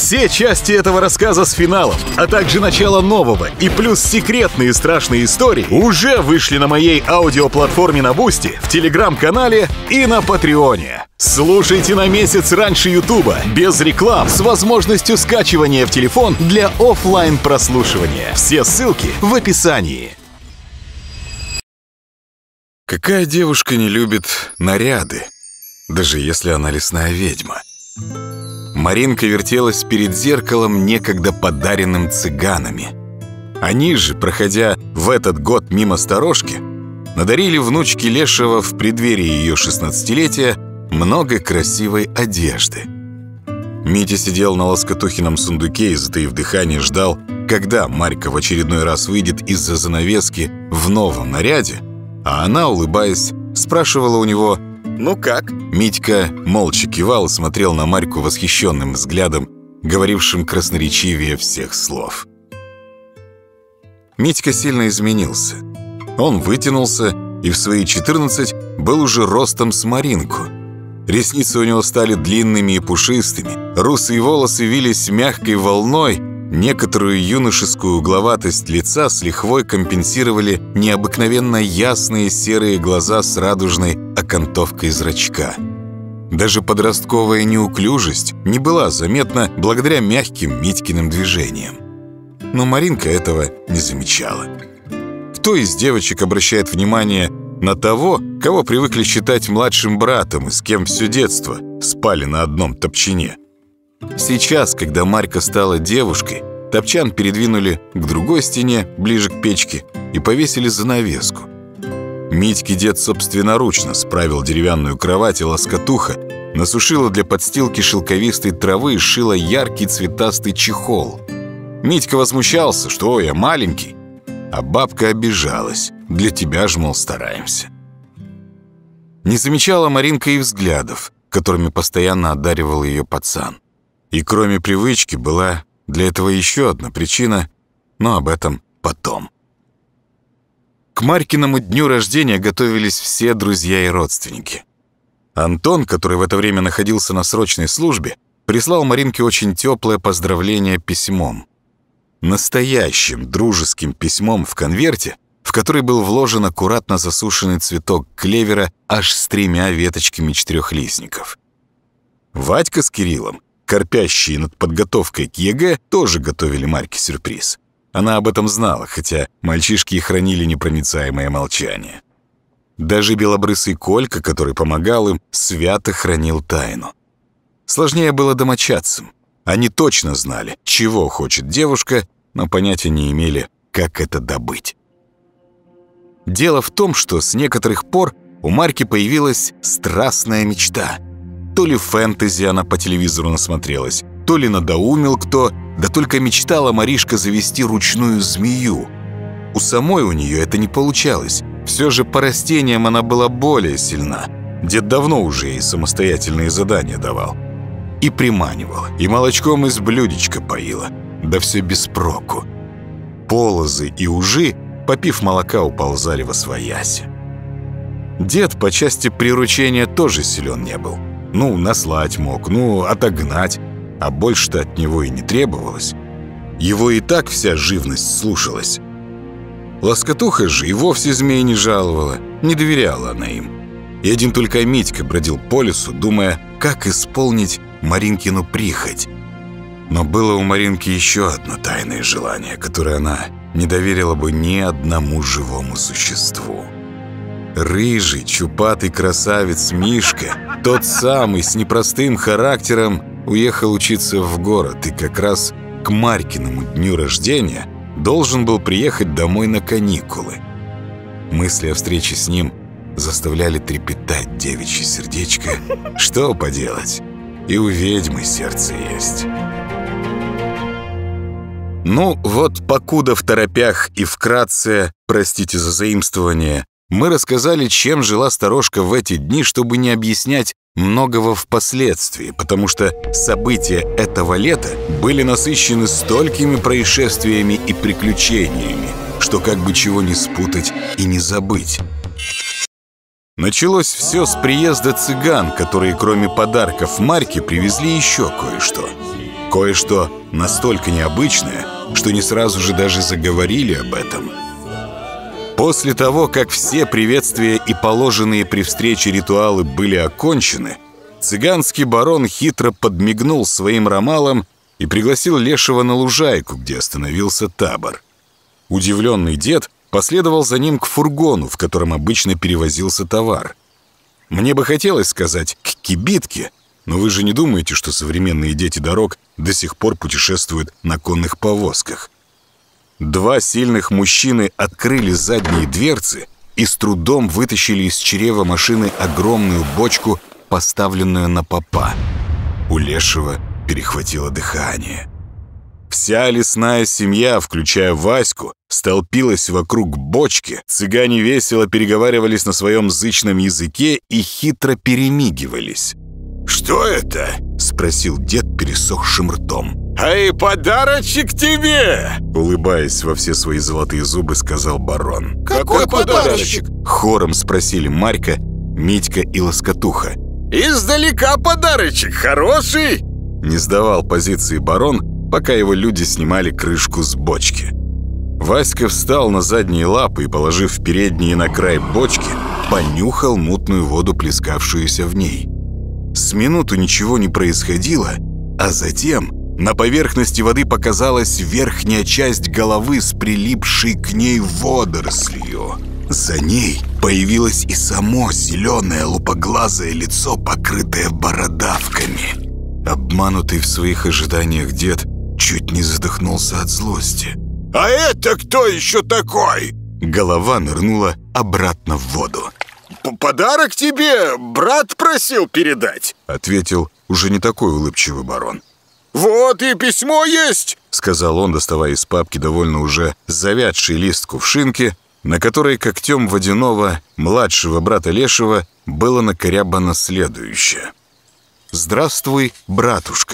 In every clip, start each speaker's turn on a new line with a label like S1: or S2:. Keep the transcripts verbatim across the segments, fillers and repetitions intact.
S1: Все части этого рассказа с финалом, а также начало нового и плюс секретные страшные истории уже вышли на моей аудиоплатформе на Бусти, в Телеграм-канале и на Патреоне. Слушайте на месяц раньше Ютуба, без реклам, с возможностью скачивания в телефон для офлайн прослушивания. Все ссылки в описании. Какая девушка не любит наряды, даже если она лесная ведьма? Маринка вертелась перед зеркалом, некогда подаренным цыганами. Они же, проходя в этот год мимо сторожки, надарили внучке Лешего в преддверии ее шестнадцатилетия много красивой одежды. Митя сидел на Лоскотухином сундуке и, затаив дыхание, ждал, когда Марька в очередной раз выйдет из-за занавески в новом наряде, а она, улыбаясь, спрашивала у него: «Ну как?» Митька молча кивал и смотрел на Марьку восхищенным взглядом, говорившим красноречивее всех слов. Митька сильно изменился. Он вытянулся и в свои четырнадцать был уже ростом с Маринку. Ресницы у него стали длинными и пушистыми, русые волосы вились мягкой волной, некоторую юношескую угловатость лица с лихвой компенсировали необыкновенно ясные серые глаза с радужной окантовкой зрачка. Даже подростковая неуклюжесть не была заметна благодаря мягким Митькиным движениям. Но Маринка этого не замечала. Кто из девочек обращает внимание на того, кого привыкли считать младшим братом и с кем все детство спали на одном топчине? Сейчас, когда Марька стала девушкой, топчан передвинули к другой стене, ближе к печке, и повесили занавеску. Митьке дед собственноручно справил деревянную кровать, и Лоскотуха насушила для подстилки шелковистой травы и сшила яркий цветастый чехол. Митька возмущался, что «ой, я маленький», а бабка обижалась: «для тебя ж, мол, стараемся». Не замечала Маринка и взглядов, которыми постоянно одаривал ее пацан. И кроме привычки была для этого еще одна причина, но об этом потом. К Марькиному дню рождения готовились все друзья и родственники. Антон, который в это время находился на срочной службе, прислал Маринке очень теплое поздравление письмом. Настоящим дружеским письмом в конверте, в который был вложен аккуратно засушенный цветок клевера аж с тремя веточками четырехлистников. Вадька с Кириллом, корпящие над подготовкой к ЕГЭ, тоже готовили Марьке сюрприз. Она об этом знала, хотя мальчишки и хранили непроницаемое молчание. Даже белобрысый Колька, который помогал им, свято хранил тайну. Сложнее было домочадцам. Они точно знали, чего хочет девушка, но понятия не имели, как это добыть. Дело в том, что с некоторых пор у Марьки появилась страстная мечта. То ли фэнтези она по телевизору насмотрелась, то ли надоумил кто, да только мечтала Маришка завести ручную змею. У самой у нее это не получалось. Все же по растениям она была более сильна. Дед давно уже ей самостоятельные задания давал. И приманивала, и молочком из блюдечка поила. Да все без проку. Полозы и ужи, попив молока, уползали восвояси. Дед по части приручения тоже силен не был. Ну, наслать мог, ну, отогнать. А больше-то от него и не требовалось. Его и так вся живность слушалась. Лоскотуха же и вовсе змей не жаловала, не доверяла она им. И один только Митька бродил по лесу, думая, как исполнить Маринкину прихоть. Но было у Маринки еще одно тайное желание, которое она не доверила бы ни одному живому существу. Рыжий, чупатый красавец Мишка, тот самый с непростым характером, уехал учиться в город и как раз к Марькиному дню рождения должен был приехать домой на каникулы. Мысли о встрече с ним заставляли трепетать девичье сердечко. Что поделать, и у ведьмы сердце есть. Ну вот, покуда в торопях и вкратце, простите за заимствование, мы рассказали, чем жила сторожка в эти дни, чтобы не объяснять многого впоследствии, потому что события этого лета были насыщены столькими происшествиями и приключениями, что как бы чего не спутать и не забыть. Началось все с приезда цыган, которые кроме подарков Марьке привезли еще кое-что. Кое-что настолько необычное, что не сразу же даже заговорили об этом. После того, как все приветствия и положенные при встрече ритуалы были окончены, цыганский барон хитро подмигнул своим ромалам и пригласил Лешего на лужайку, где остановился табор. Удивленный дед последовал за ним к фургону, в котором обычно перевозился товар. Мне бы хотелось сказать «к кибитке», но вы же не думаете, что современные дети дорог до сих пор путешествуют на конных повозках. Два сильных мужчины открыли задние дверцы и с трудом вытащили из чрева машины огромную бочку, поставленную на попа. У Лешего перехватило дыхание. Вся лесная семья, включая Ваську, столпилась вокруг бочки. Цыгане весело переговаривались на своем зычном языке и хитро перемигивались.
S2: «Что это?»
S1: — спросил дед пересохшим ртом.
S2: «Эй, подарочек тебе!»
S1: — улыбаясь во все свои золотые зубы, сказал барон.
S2: «Какой подарочек?»
S1: — хором спросили Марька, Митька и Лоскотуха.
S2: «Издалека подарочек, хороший!»
S1: Не сдавал позиции барон, пока его люди снимали крышку с бочки. Васька встал на задние лапы и, положив передние на край бочки, понюхал мутную воду, плескавшуюся в ней. С минуту ничего не происходило, а затем на поверхности воды показалась верхняя часть головы с прилипшей к ней водорослью. За ней появилось и само зеленое лупоглазое лицо, покрытое бородавками. Обманутый в своих ожиданиях дед чуть не задохнулся от злости.
S2: «А это кто еще такой?»
S1: Голова нырнула обратно в воду.
S2: «Подарок тебе брат просил передать»,
S1: — ответил уже не такой улыбчивый барон.
S2: «Вот и письмо есть»,
S1: — сказал он, доставая из папки довольно уже завядший лист кувшинки, на которой когтем водяного младшего брата Лешего было накорябано следующее. «Здравствуй, братушка.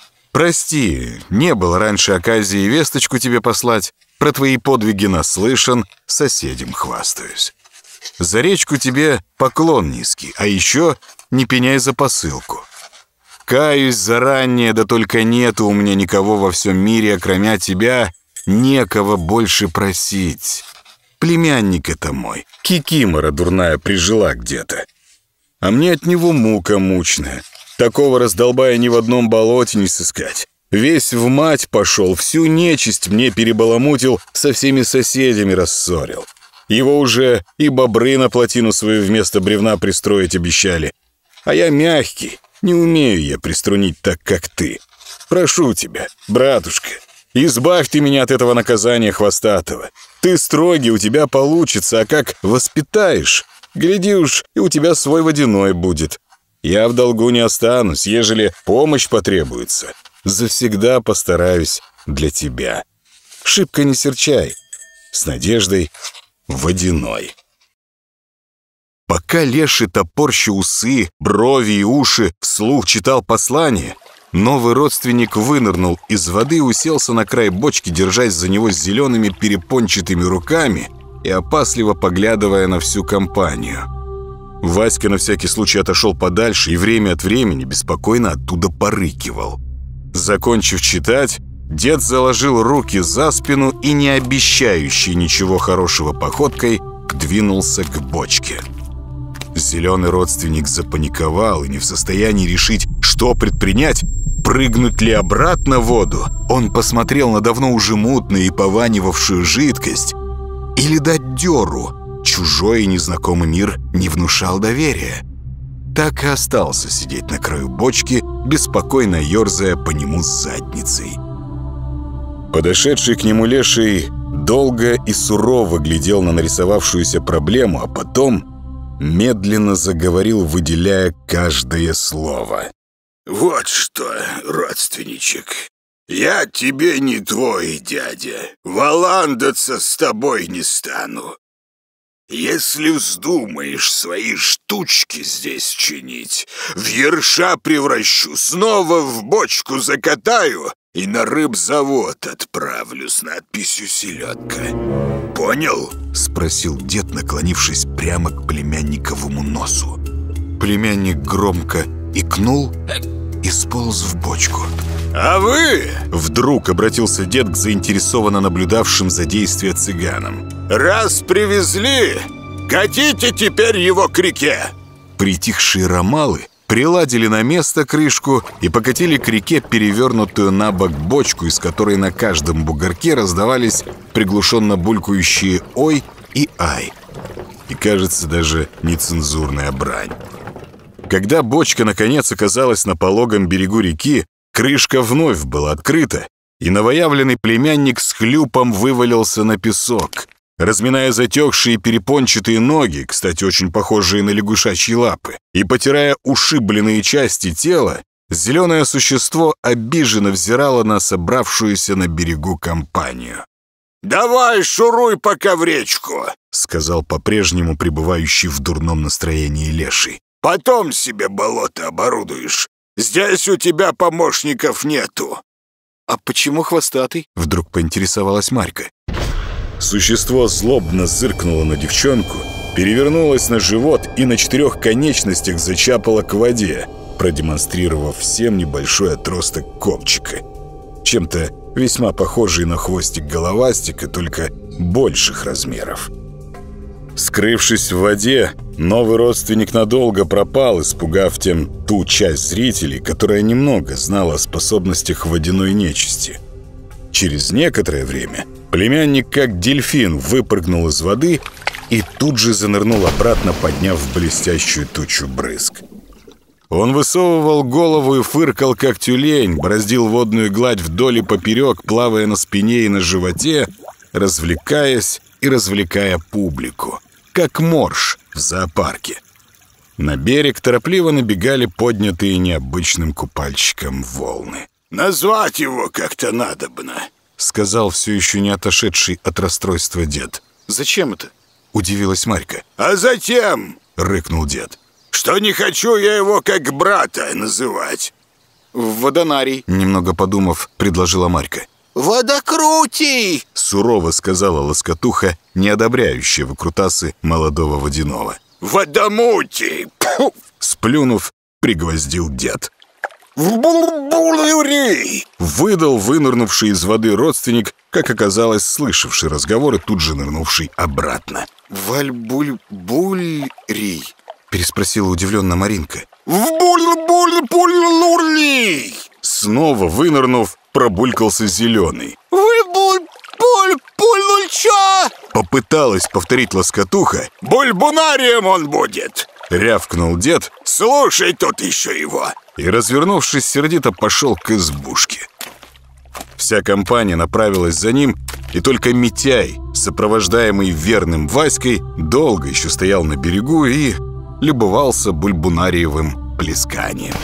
S1: Прости, не было раньше оказии весточку тебе послать, про твои подвиги наслышан, соседям хвастаюсь. За речку тебе поклон низкий, а еще не пеняй за посылку. Каюсь заранее, да только нету у меня никого во всем мире, окромя тебя, некого больше просить. Племянник это мой, кикимора дурная прижила где-то. А мне от него мука мучная. Такого раздолбая ни в одном болоте не сыскать. Весь в мать пошел, всю нечисть мне перебаламутил, со всеми соседями рассорил. Его уже и бобры на плотину свою вместо бревна пристроить обещали. А я мягкий, не умею я приструнить так, как ты. Прошу тебя, братушка, избавь ты меня от этого наказания хвостатого. Ты строгий, у тебя получится, а как воспитаешь, гляди уж, и у тебя свой водяной будет. Я в долгу не останусь, ежели помощь потребуется. Завсегда постараюсь для тебя. Шибко не серчай. С надеждой, Водяной. Пока Леший, топорща усы, брови и уши, вслух читал послание, новый родственник вынырнул из воды и уселся на край бочки, держась за него с зелеными перепончатыми руками и опасливо поглядывая на всю компанию. Васька на всякий случай отошел подальше и время от времени беспокойно оттуда порыкивал. Закончив читать, дед заложил руки за спину и, не обещающий ничего хорошего походкой, двинулся к бочке. Зеленый родственник запаниковал и не в состоянии решить, что предпринять, прыгнуть ли обратно в воду. Он посмотрел на давно уже мутную и пованивавшую жидкость или дать дёру. Чужой и незнакомый мир не внушал доверия. Так и остался сидеть на краю бочки, беспокойно ерзая по нему с задницей. Подошедший к нему Леший долго и сурово глядел на нарисовавшуюся проблему, а потом медленно заговорил, выделяя каждое слово.
S2: «Вот что, родственничек, я тебе не твой дядя, валандаться с тобой не стану. Если вздумаешь свои штучки здесь чинить, в ерша превращу, снова в бочку закатаю и на рыбзавод отправлю с надписью «Селедка». Понял?» —
S1: спросил дед, наклонившись прямо к племянниковому носу. Племянник громко икнул и сполз в бочку.
S2: «А вы?»
S1: — вдруг обратился дед к заинтересованно наблюдавшим за действия цыганам.
S2: «Раз привезли, катите теперь его к реке!»
S1: Притихшие ромалы приладили на место крышку и покатили к реке перевернутую на бок бочку, из которой на каждом бугорке раздавались приглушенно булькающие «ой» и «ай». И, кажется, даже нецензурная брань. Когда бочка, наконец, оказалась на пологом берегу реки, крышка вновь была открыта, и новоявленный племянник с хлюпом вывалился на песок. Разминая затекшие перепончатые ноги, кстати, очень похожие на лягушачьи лапы, и потирая ушибленные части тела, зеленое существо обиженно взирало на собравшуюся на берегу компанию.
S2: «Давай, шуруй пока в речку»,
S1: — сказал по-прежнему пребывающий в дурном настроении леший.
S2: «Потом себе болото оборудуешь. Здесь у тебя помощников нету».
S3: «А почему хвостатый?» —
S1: вдруг поинтересовалась Марька. Существо злобно зыркнуло на девчонку, перевернулось на живот и на четырех конечностях зачапало к воде, продемонстрировав всем небольшой отросток копчика, чем-то весьма похожий на хвостик головастика, только больших размеров. Скрывшись в воде, новый родственник надолго пропал, испугав тем ту часть зрителей, которая немного знала о способностях водяной нечисти. Через некоторое время племянник, как дельфин, выпрыгнул из воды и тут же занырнул обратно, подняв блестящую тучу брызг. Он высовывал голову и фыркал, как тюлень, бороздил водную гладь вдоль и поперек, плавая на спине и на животе, развлекаясь и развлекая публику, как морж в зоопарке. На берег торопливо набегали поднятые необычным купальщиком волны.
S2: «Назвать его как-то надобно»,
S1: — сказал все еще не отошедший от расстройства дед.
S3: «Зачем это?»
S1: — удивилась Марька.
S2: «А затем»,
S1: — рыкнул дед, —
S2: «что не хочу я его как брата называть».
S3: «Водонарий», —
S1: немного подумав, предложила Марька.
S3: «Водокрутий!» —
S1: сурово сказала лоскотуха, не одобряющая выкрутасы молодого водяного.
S2: «Водомутий!» —
S1: сплюнув, пригвоздил дед.
S2: «В буль-буль-юри!»
S1: — выдал вынырнувший из воды родственник, как оказалось, слышавший разговор и тут же нырнувший обратно.
S3: «Валь-буль-буль-рий», —
S1: переспросила удивленно Маринка.
S2: «В буль-буль-буль-лурли!»
S1: Снова вынырнув, пробулькался зеленый.
S3: «Вы буль-буль-буль-лульча!»
S1: Попыталась повторить лоскотуха.
S2: «Бульбунарием он будет!»
S1: — рявкнул дед.
S2: «Слушай тут еще его!»
S1: И, развернувшись, сердито пошел к избушке. Вся компания направилась за ним, и только Митяй, сопровождаемый верным Васькой, долго еще стоял на берегу и любовался бульбунариевым плесканием.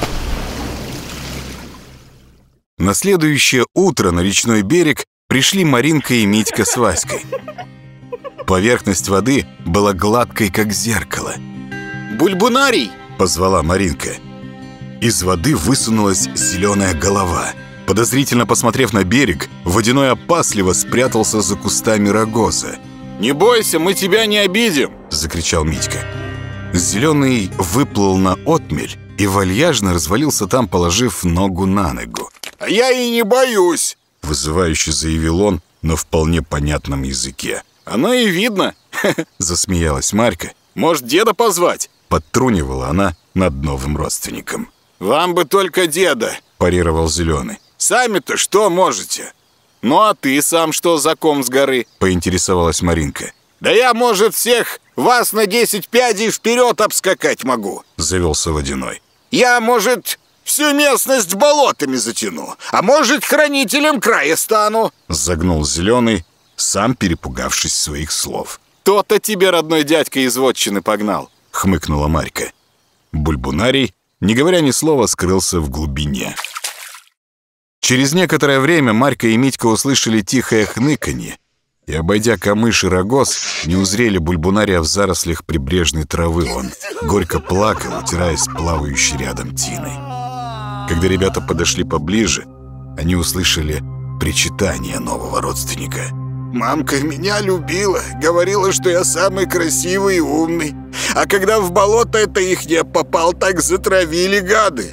S1: На следующее утро на речной берег пришли Маринка и Митька с Васькой. Поверхность воды была гладкой, как зеркало.
S3: «Бульбунарий!»
S1: — позвала Маринка. Из воды высунулась зеленая голова. Подозрительно посмотрев на берег, водяной опасливо спрятался за кустами рогоза.
S3: «Не бойся, мы тебя не обидим!»
S1: — закричал Митька. Зеленый выплыл на отмель и вальяжно развалился там, положив ногу на ногу.
S2: «А я и не боюсь!»
S1: — вызывающе заявил он на вполне понятном языке.
S3: «Оно и видно!»
S1: — засмеялась Марька.
S3: «Может, деда позвать?»
S1: — подтрунивала она над новым родственником.
S2: «Вам бы только деда!»
S1: — парировал Зеленый.
S2: «Сами-то что можете?»
S3: «Ну а ты сам что за ком с горы?»
S1: — поинтересовалась Маринка.
S2: «Да я, может, всех вас на десять пядей вперед обскакать могу!»
S1: — завелся Водяной.
S2: «Я, может, всю местность болотами затяну, а может, хранителем края стану!»
S1: — загнул Зеленый, сам перепугавшись своих слов.
S3: «То-то тебе родной дядька из вотчины погнал!»
S1: — хмыкнула Марька. Бульбунарий, не говоря ни слова, скрылся в глубине. Через некоторое время Марька и Митька услышали тихое хныканье и, обойдя камыш и рогоз, не узрели Бульбунария в зарослях прибрежной травы. Он горько плакал, утираясь плавающей рядом тиной. Когда ребята подошли поближе, они услышали причитание нового родственника.
S2: «Мамка меня любила, говорила, что я самый красивый и умный. А когда в болото это ихнее попал, так затравили гады.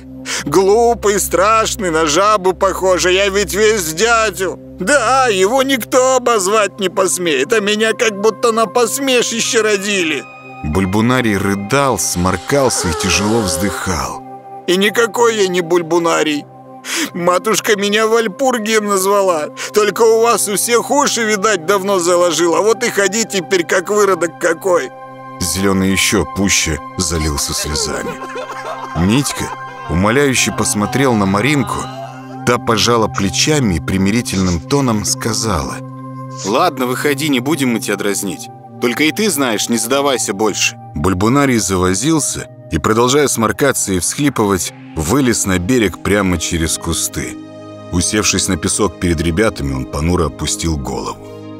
S2: Глупый, страшный, на жабу похож, а я ведь весь в дядю. Да, его никто обозвать не посмеет, а меня как будто на посмешище родили».
S1: Бульбунарий рыдал, сморкался и тяжело вздыхал.
S2: «И никакой я не бульбунарий. Матушка меня Вальпургием назвала. Только у вас у всех уши, видать, давно заложила. Вот и ходи теперь, как выродок какой».
S1: Зеленый еще пуще залился слезами. Митька умоляюще посмотрел на Маринку. Та пожала плечами и примирительным тоном сказала:
S3: «Ладно, выходи, не будем мы тебя дразнить. Только и ты знаешь, не задавайся больше».
S1: Бульбунарий завозился и, продолжая сморкаться и всхлипывать, вылез на берег прямо через кусты. Усевшись на песок перед ребятами, он понуро опустил голову.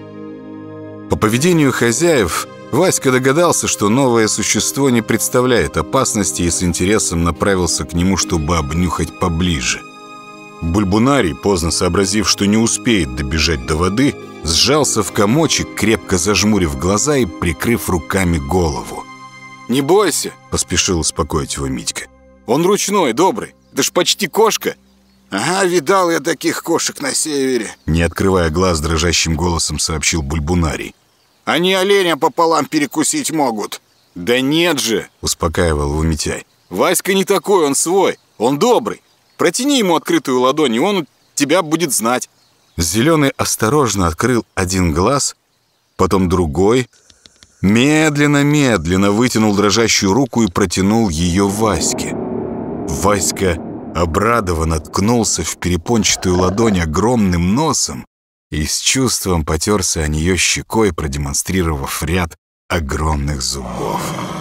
S1: По поведению хозяев Васька догадался, что новое существо не представляет опасности, и с интересом направился к нему, чтобы обнюхать поближе. Бульбунарий, поздно сообразив, что не успеет добежать до воды, сжался в комочек, крепко зажмурив глаза и прикрыв руками голову.
S3: «Не бойся»,
S1: — поспешил успокоить его Митька.
S3: «Он ручной, добрый. Это ж почти кошка».
S2: «Ага, видал я таких кошек на севере», —
S1: не открывая глаз, дрожащим голосом сообщил Бульбунарий.
S2: «Они оленя пополам перекусить могут».
S3: «Да нет же»,
S1: — успокаивал его Митяй.
S3: «Васька не такой, он свой, он добрый. Протяни ему открытую ладонь, и он тебя будет знать».
S1: Зеленый осторожно открыл один глаз, потом другой, медленно-медленно вытянул дрожащую руку и протянул ее Ваське. Васька обрадованно ткнулся в перепончатую ладонь огромным носом и с чувством потерся о нее щекой, продемонстрировав ряд огромных зубов.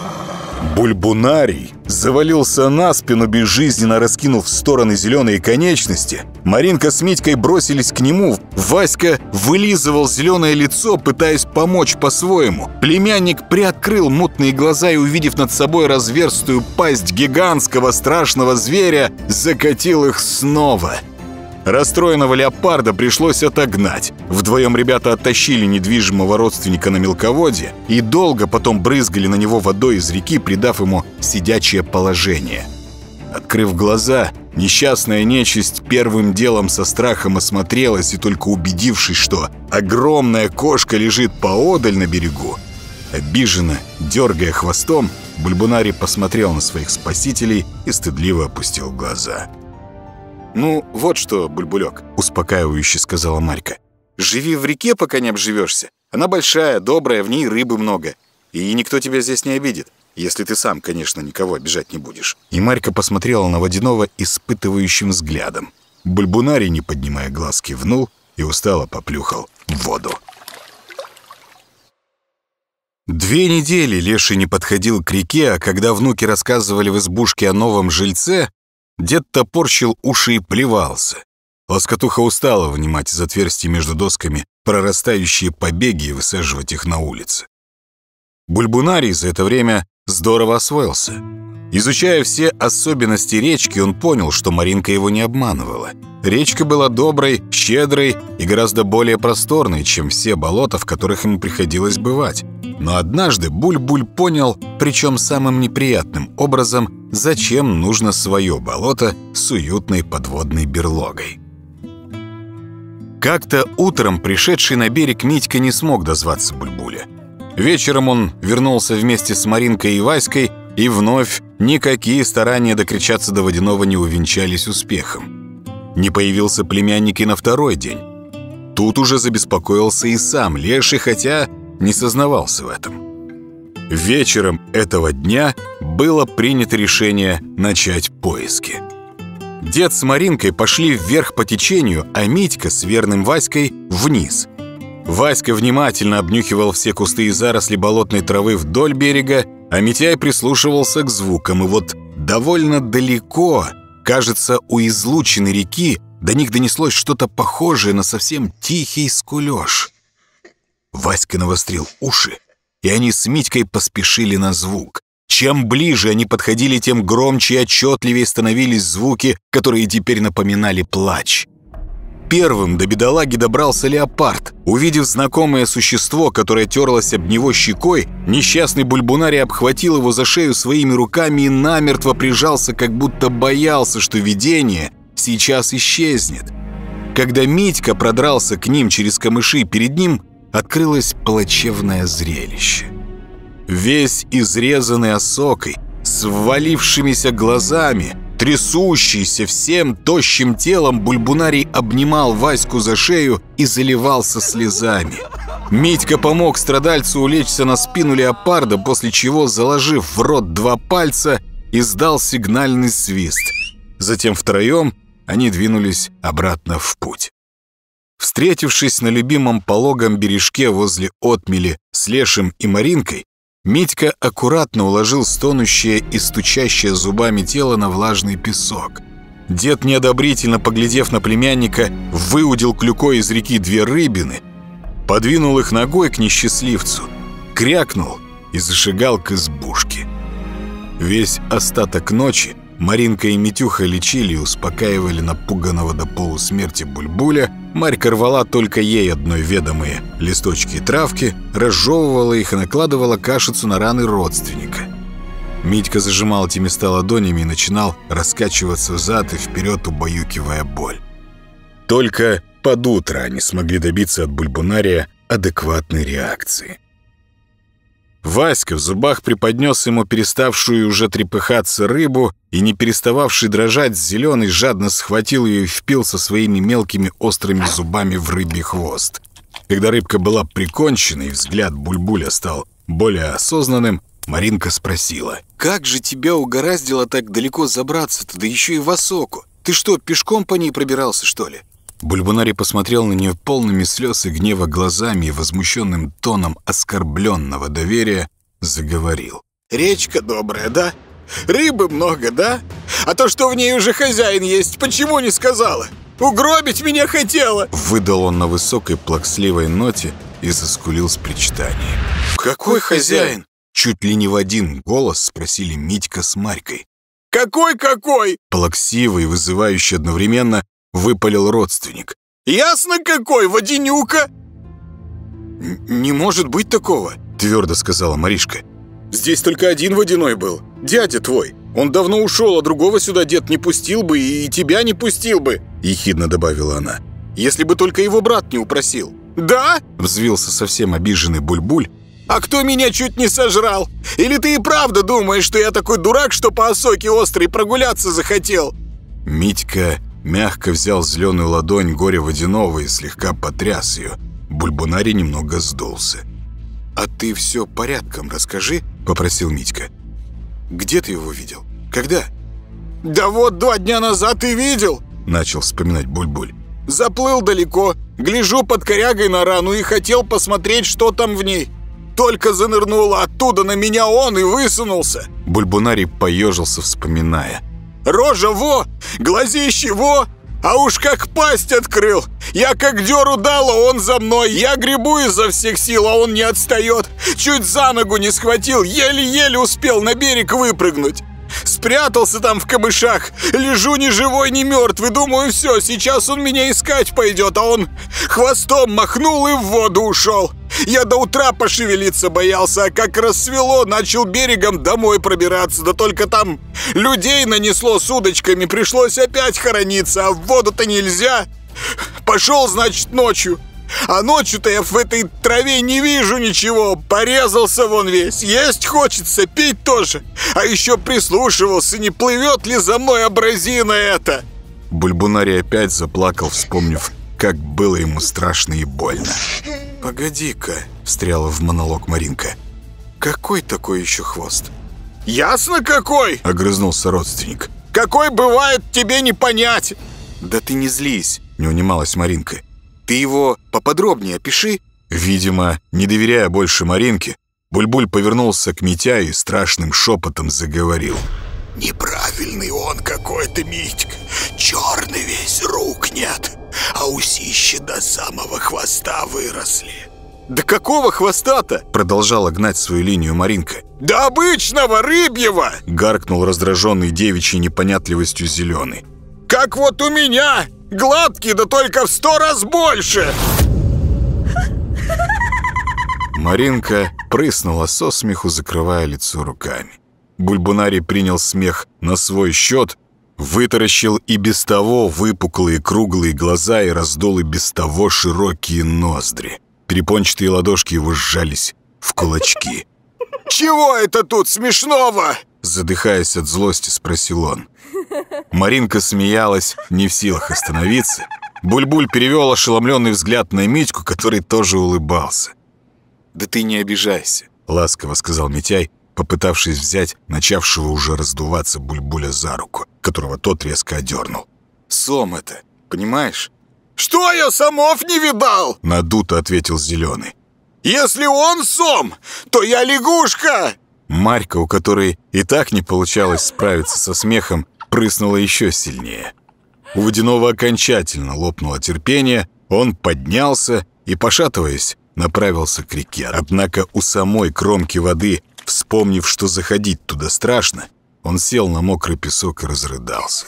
S1: Бульбунарий завалился на спину, безжизненно раскинув в стороны зеленые конечности. Маринка с Митькой бросились к нему. Васька вылизывал зеленое лицо, пытаясь помочь по-своему. Племянник приоткрыл мутные глаза и, увидев над собой разверстую пасть гигантского страшного зверя, закатил их снова. Расстроенного леопарда пришлось отогнать. Вдвоем ребята оттащили недвижимого родственника на мелководье и долго потом брызгали на него водой из реки, придав ему сидячее положение. Открыв глаза, несчастная нечисть первым делом со страхом осмотрелась и, только убедившись, что огромная кошка лежит поодаль на берегу, обиженно, дергая хвостом, Бульбунарий посмотрел на своих спасителей и стыдливо опустил глаза.
S3: «Ну, вот что, Бульбулек», —
S1: успокаивающе сказала Марька.
S3: «Живи в реке, пока не обживешься. Она большая, добрая, в ней рыбы много. И никто тебя здесь не обидит, если ты сам, конечно, никого обижать не будешь».
S1: И Марька посмотрела на Водяного испытывающим взглядом. Бульбунарий, не поднимая глаз, кивнул и устало поплюхал в воду. Две недели Леший не подходил к реке, а когда внуки рассказывали в избушке о новом жильце, дед топорщил уши и плевался. Лоскотуха устала вынимать из отверстий между досками прорастающие побеги и высаживать их на улице. Бульбунарий за это время здорово освоился. Изучая все особенности речки, он понял, что Маринка его не обманывала. Речка была доброй, щедрой и гораздо более просторной, чем все болота, в которых ему приходилось бывать. Но однажды Буль-Буль понял, причем самым неприятным образом, зачем нужно свое болото с уютной подводной берлогой. Как-то утром пришедший на берег Митька не смог дозваться Буль-Буля. Вечером он вернулся вместе с Маринкой и Васькой, и вновь никакие старания докричаться до Водяного не увенчались успехом. Не появился племянник и на второй день. Тут уже забеспокоился и сам Леший, хотя не сознавался в этом. Вечером этого дня было принято решение начать поиски. Дед с Маринкой пошли вверх по течению, а Митька с верным Васькой вниз. Васька внимательно обнюхивал все кусты и заросли болотной травы вдоль берега, а Митяй прислушивался к звукам, и вот довольно далеко, кажется, у излучины реки, до них донеслось что-то похожее на совсем тихий скулёж. Васька навострил уши, и они с Митькой поспешили на звук. Чем ближе они подходили, тем громче и отчетливее становились звуки, которые теперь напоминали плач. первым до бедолаги добрался леопард. Увидев знакомое существо, которое терлось об него щекой, несчастный бульбунарий обхватил его за шею своими руками и намертво прижался, как будто боялся, что видение сейчас исчезнет. Когда Митька продрался к ним через камыши, перед ним открылось плачевное зрелище. Весь изрезанный осокой, с ввалившимися глазами, трясущийся всем тощим телом, бульбунарий обнимал Ваську за шею и заливался слезами. Митька помог страдальцу улечься на спину леопарда, после чего, заложив в рот два пальца, издал сигнальный свист. Затем втроем они двинулись обратно в путь. Встретившись на любимом пологом бережке возле отмели с Лешим и Маринкой, Митька аккуратно уложил стонущее и стучащее зубами тело на влажный песок. Дед, неодобрительно поглядев на племянника, выудил клюкой из реки две рыбины, подвинул их ногой к несчастливцу, крякнул и зашагал к избушке. Весь остаток ночи Маринка и Митюха лечили и успокаивали напуганного до полусмерти Бульбуля. Марька рвала только ей одной ведомые листочки и травки, разжевывала их и накладывала кашицу на раны родственника. Митька зажимал эти места ладонями и начинал раскачиваться взад и вперед, убаюкивая боль. Только под утро они смогли добиться от бульбунария адекватной реакции. Васька в зубах преподнес ему переставшую уже трепыхаться рыбу и, не перестававший дрожать, зеленый жадно схватил ее и впился своими мелкими острыми зубами в рыбий хвост. Когда рыбка была прикончена и взгляд Бульбуля стал более осознанным, Маринка спросила: «Как же тебя угораздило так далеко забраться-то, да еще и в осоку? Ты что, пешком по ней пробирался, что ли?» Бульбунарий посмотрел на нее полными слез и гнева глазами и возмущенным тоном оскорбленного доверия заговорил:
S2: «Речка добрая, да? Рыбы много, да? А то, что в ней уже хозяин есть, почему не сказала? Угробить меня хотела!»
S1: Выдал он на высокой плаксливой ноте и заскулил с причитанием.
S2: «Какой хозяин?»
S1: Чуть ли не в один голос спросили Митька с Марькой.
S2: «Какой-какой?»
S1: Плаксиво и вызывающе одновременно выпалил родственник.
S2: «Ясно какой, водянюка!»
S3: «Не может быть такого», — твердо сказала Маришка. «Здесь только один водяной был, дядя твой. Он давно ушел, а другого сюда дед не пустил бы и тебя не пустил бы», — ехидно добавила она. «Если бы только его брат не упросил».
S2: «Да?»
S1: — взвился совсем обиженный Бульбуль.
S2: «А кто меня чуть не сожрал? Или ты и правда думаешь, что я такой дурак, что по осоке острой прогуляться захотел?»
S1: Митька мягко взял зеленую ладонь горя водяного и слегка потряс ее. Бульбунарий немного сдулся.
S3: «А ты все порядком расскажи», — попросил Митька. «Где ты его видел? Когда?»
S2: «Да вот два дня назад и видел»,
S1: — начал вспоминать Бульбуль.
S2: «Заплыл далеко, гляжу под корягой на рану и хотел посмотреть, что там в ней. Только занырнуло оттуда на меня он и высунулся».
S1: Бульбунарий поежился, вспоминая.
S2: «Рожа во! Глазище во! А уж как пасть открыл! Я как дёру дал, а он за мной! Я гребу изо всех сил, а он не отстает! Чуть за ногу не схватил, еле-еле успел на берег выпрыгнуть! Спрятался там в камышах, лежу ни живой, ни мертвый, думаю, все, сейчас он меня искать пойдет, а он хвостом махнул и в воду ушел. Я до утра пошевелиться боялся, а как рассвело, начал берегом домой пробираться, да только там людей нанесло с удочками, пришлось опять хорониться, а в воду-то нельзя. Пошел, значит, ночью. А ночью-то я в этой траве не вижу ничего. Порезался вон весь. Есть хочется, пить тоже. А еще прислушивался, не плывет ли за мной абразина эта.
S1: Бульбунарий опять заплакал, вспомнив, как было ему страшно и больно.
S3: «Погоди-ка», — встряла в монолог Маринка. «Какой такой еще хвост?»
S2: «Ясно какой!» —
S1: огрызнулся родственник.
S2: «Какой бывает, тебе не понять!»
S3: «Да ты не злись», — не унималась Маринка. «Ты его поподробнее опиши».
S1: Видимо, не доверяя больше Маринке, Бульбуль повернулся к Митя и страшным шепотом заговорил.
S2: «Неправильный он какой-то, Митька. Черный весь, рук нет, а усищи до самого хвоста выросли».
S3: «Да какого хвоста-то?» — продолжала гнать свою линию Маринка.
S2: «Да обычного, рыбьего!»
S1: — гаркнул раздраженный девичьей непонятливостью зеленый.
S2: Как вот у меня! Гладкий, да только в сто раз больше!»
S1: Маринка прыснула со смеху, закрывая лицо руками. Бульбунарий принял смех на свой счет, вытаращил и без того выпуклые круглые глаза и раздул и без того широкие ноздри. Перепончатые ладошки его сжались в кулачки.
S2: «Чего это тут смешного?»
S1: Задыхаясь от злости, спросил он. Маринка смеялась, не в силах остановиться. Бульбуль перевел ошеломленный взгляд на Митьку, который тоже улыбался. «Да ты не обижайся», — ласково сказал Митяй, попытавшись взять начавшего уже раздуваться Бульбуля за руку, которого тот резко одернул. «Сом это, понимаешь?»
S2: «Что я самов не видал?» —
S1: надуто ответил Зеленый.
S2: «Если он сом, то я лягушка!»
S1: Марька, у которой и так не получалось справиться со смехом, прыснула еще сильнее. У Водяного окончательно лопнуло терпение, он поднялся и, пошатываясь, направился к реке. Однако у самой кромки воды, вспомнив, что заходить туда страшно, он сел на мокрый песок и разрыдался.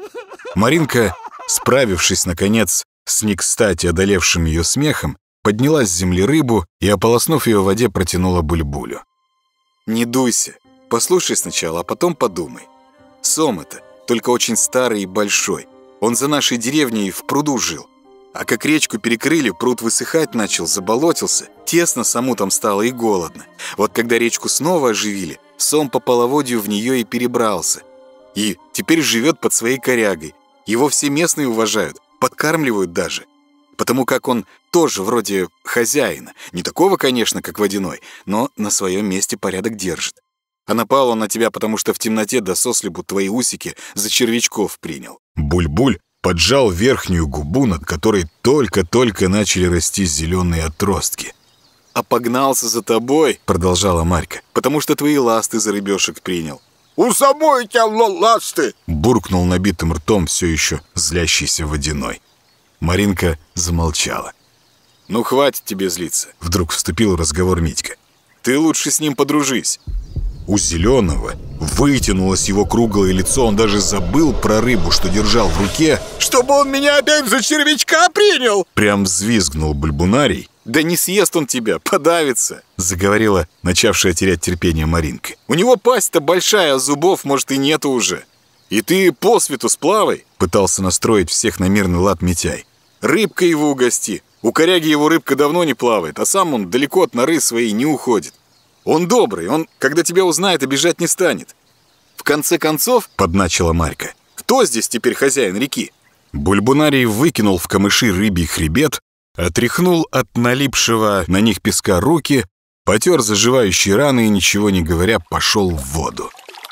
S1: Маринка, справившись, наконец, с не кстати одолевшим ее смехом, подняла с земли рыбу и, ополоснув ее в воде, протянула Бульбулю. «Не дуйся, послушай сначала, а потом подумай. Сом это, только очень старый и большой. Он за нашей деревней в пруду жил. А как речку перекрыли, пруд высыхать начал, заболотился. Тесно саму там стало и голодно. Вот когда речку снова оживили, сом по половодью в нее и перебрался. И теперь живет под своей корягой. Его все местные уважают, подкармливают даже. Потому как он тоже вроде хозяина. Не такого, конечно, как Водяной, но на своем месте порядок держит. А напал он на тебя, потому что в темноте до сослепу твои усики за червячков принял». Буль-буль поджал верхнюю губу, над которой только-только начали расти зеленые отростки. «А погнался за тобой», — продолжала Марька, «потому что твои ласты за рыбешек принял».
S2: «У самой тебя ласты!» —
S1: буркнул набитым ртом все еще злящийся Водяной. Маринка замолчала. «Ну, хватит тебе злиться», — вдруг вступил в разговор Митька. «Ты лучше с ним подружись». У Зеленого вытянулось его круглое лицо, он даже забыл про рыбу, что держал в руке.
S2: «Чтобы он меня опять за червячка принял!»
S1: Прям взвизгнул Бульбунарий. «Да не съест он тебя, подавится!» Заговорила начавшая терять терпение Маринка. «У него пасть-то большая, а зубов, может, и нету уже. И ты по свету сплавай!» Пытался настроить всех на мирный лад Митяй. «Рыбкой его угости. У коряги его рыбка давно не плавает, а сам он далеко от норы своей не уходит. Он добрый, он, когда тебя узнает, обижать не станет. В конце концов, — подначила Марька, — кто здесь теперь хозяин реки?» Бульбунарий выкинул в камыши рыбий хребет, отряхнул от налипшего на них песка руки, потер заживающие раны и, ничего не говоря, пошел в воду.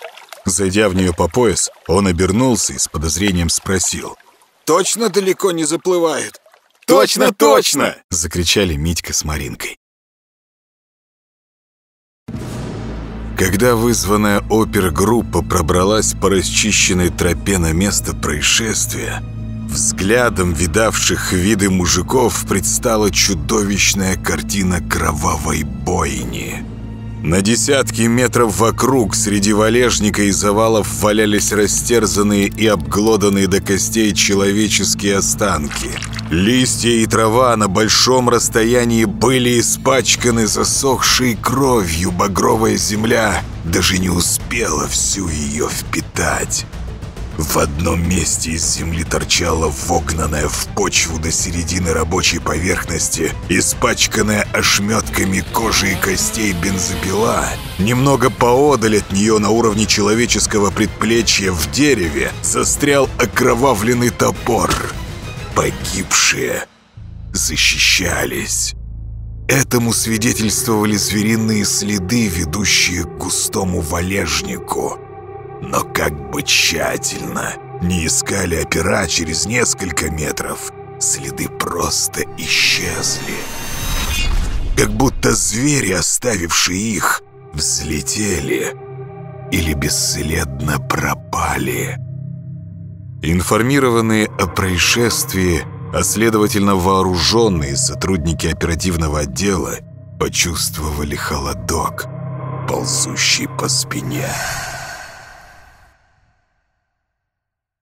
S1: Зайдя в нее по пояс, он обернулся и с подозрением спросил.
S2: «Точно далеко не заплывает?»
S1: «Точно, точно!» — закричали Митька с Маринкой. Когда вызванная опергруппа пробралась по расчищенной тропе на место происшествия, взглядом видавших виды мужиков предстала чудовищная картина кровавой бойни. На десятки метров вокруг среди валежника и завалов валялись растерзанные и обглоданные до костей человеческие останки. Листья и трава на большом расстоянии были испачканы засохшей кровью. Багровая земля даже не успела всю ее впитать. В одном месте из земли торчала вогнанная в почву до середины рабочей поверхности, испачканная ошметками кожи и костей бензопила. Немного поодаль от нее на уровне человеческого предплечья в дереве застрял окровавленный топор. Погибшие защищались. Этому свидетельствовали звериные следы, ведущие к густому валежнику. Но как бы тщательно не искали опера, через несколько метров следы просто исчезли. Как будто звери, оставившие их, взлетели или бесследно пропали. Информированные о происшествии, а следовательно вооруженные сотрудники оперативного отдела почувствовали холодок, ползущий по спине.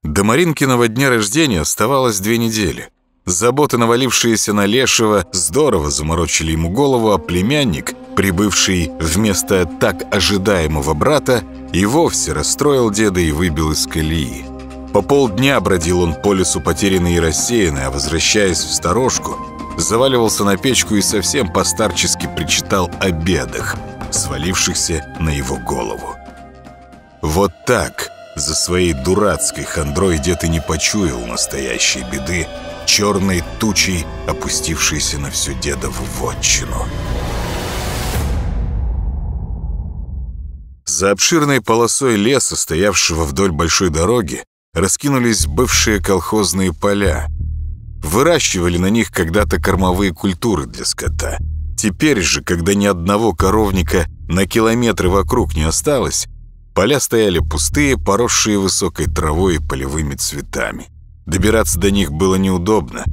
S1: До Маринкиного дня рождения оставалось две недели. Заботы, навалившиеся на Лешего, здорово заморочили ему голову, а племянник, прибывший вместо так ожидаемого брата, и вовсе расстроил деда и выбил из колеи. По полдня бродил он по лесу потерянный и рассеянный, а возвращаясь в сторожку, заваливался на печку и совсем постарчески причитал о бедах, свалившихся на его голову. Вот так, за своей дурацкой хандрой, дед и не почуял настоящей беды, черной тучей, опустившейся на всю дедову вотчину. За обширной полосой леса, стоявшего вдоль большой дороги, раскинулись бывшие колхозные поля. Выращивали на них когда-то кормовые культуры для скота. Теперь же, когда ни одного коровника на километры вокруг не осталось, поля стояли пустые, поросшие высокой травой и полевыми цветами. Добираться до них было неудобно.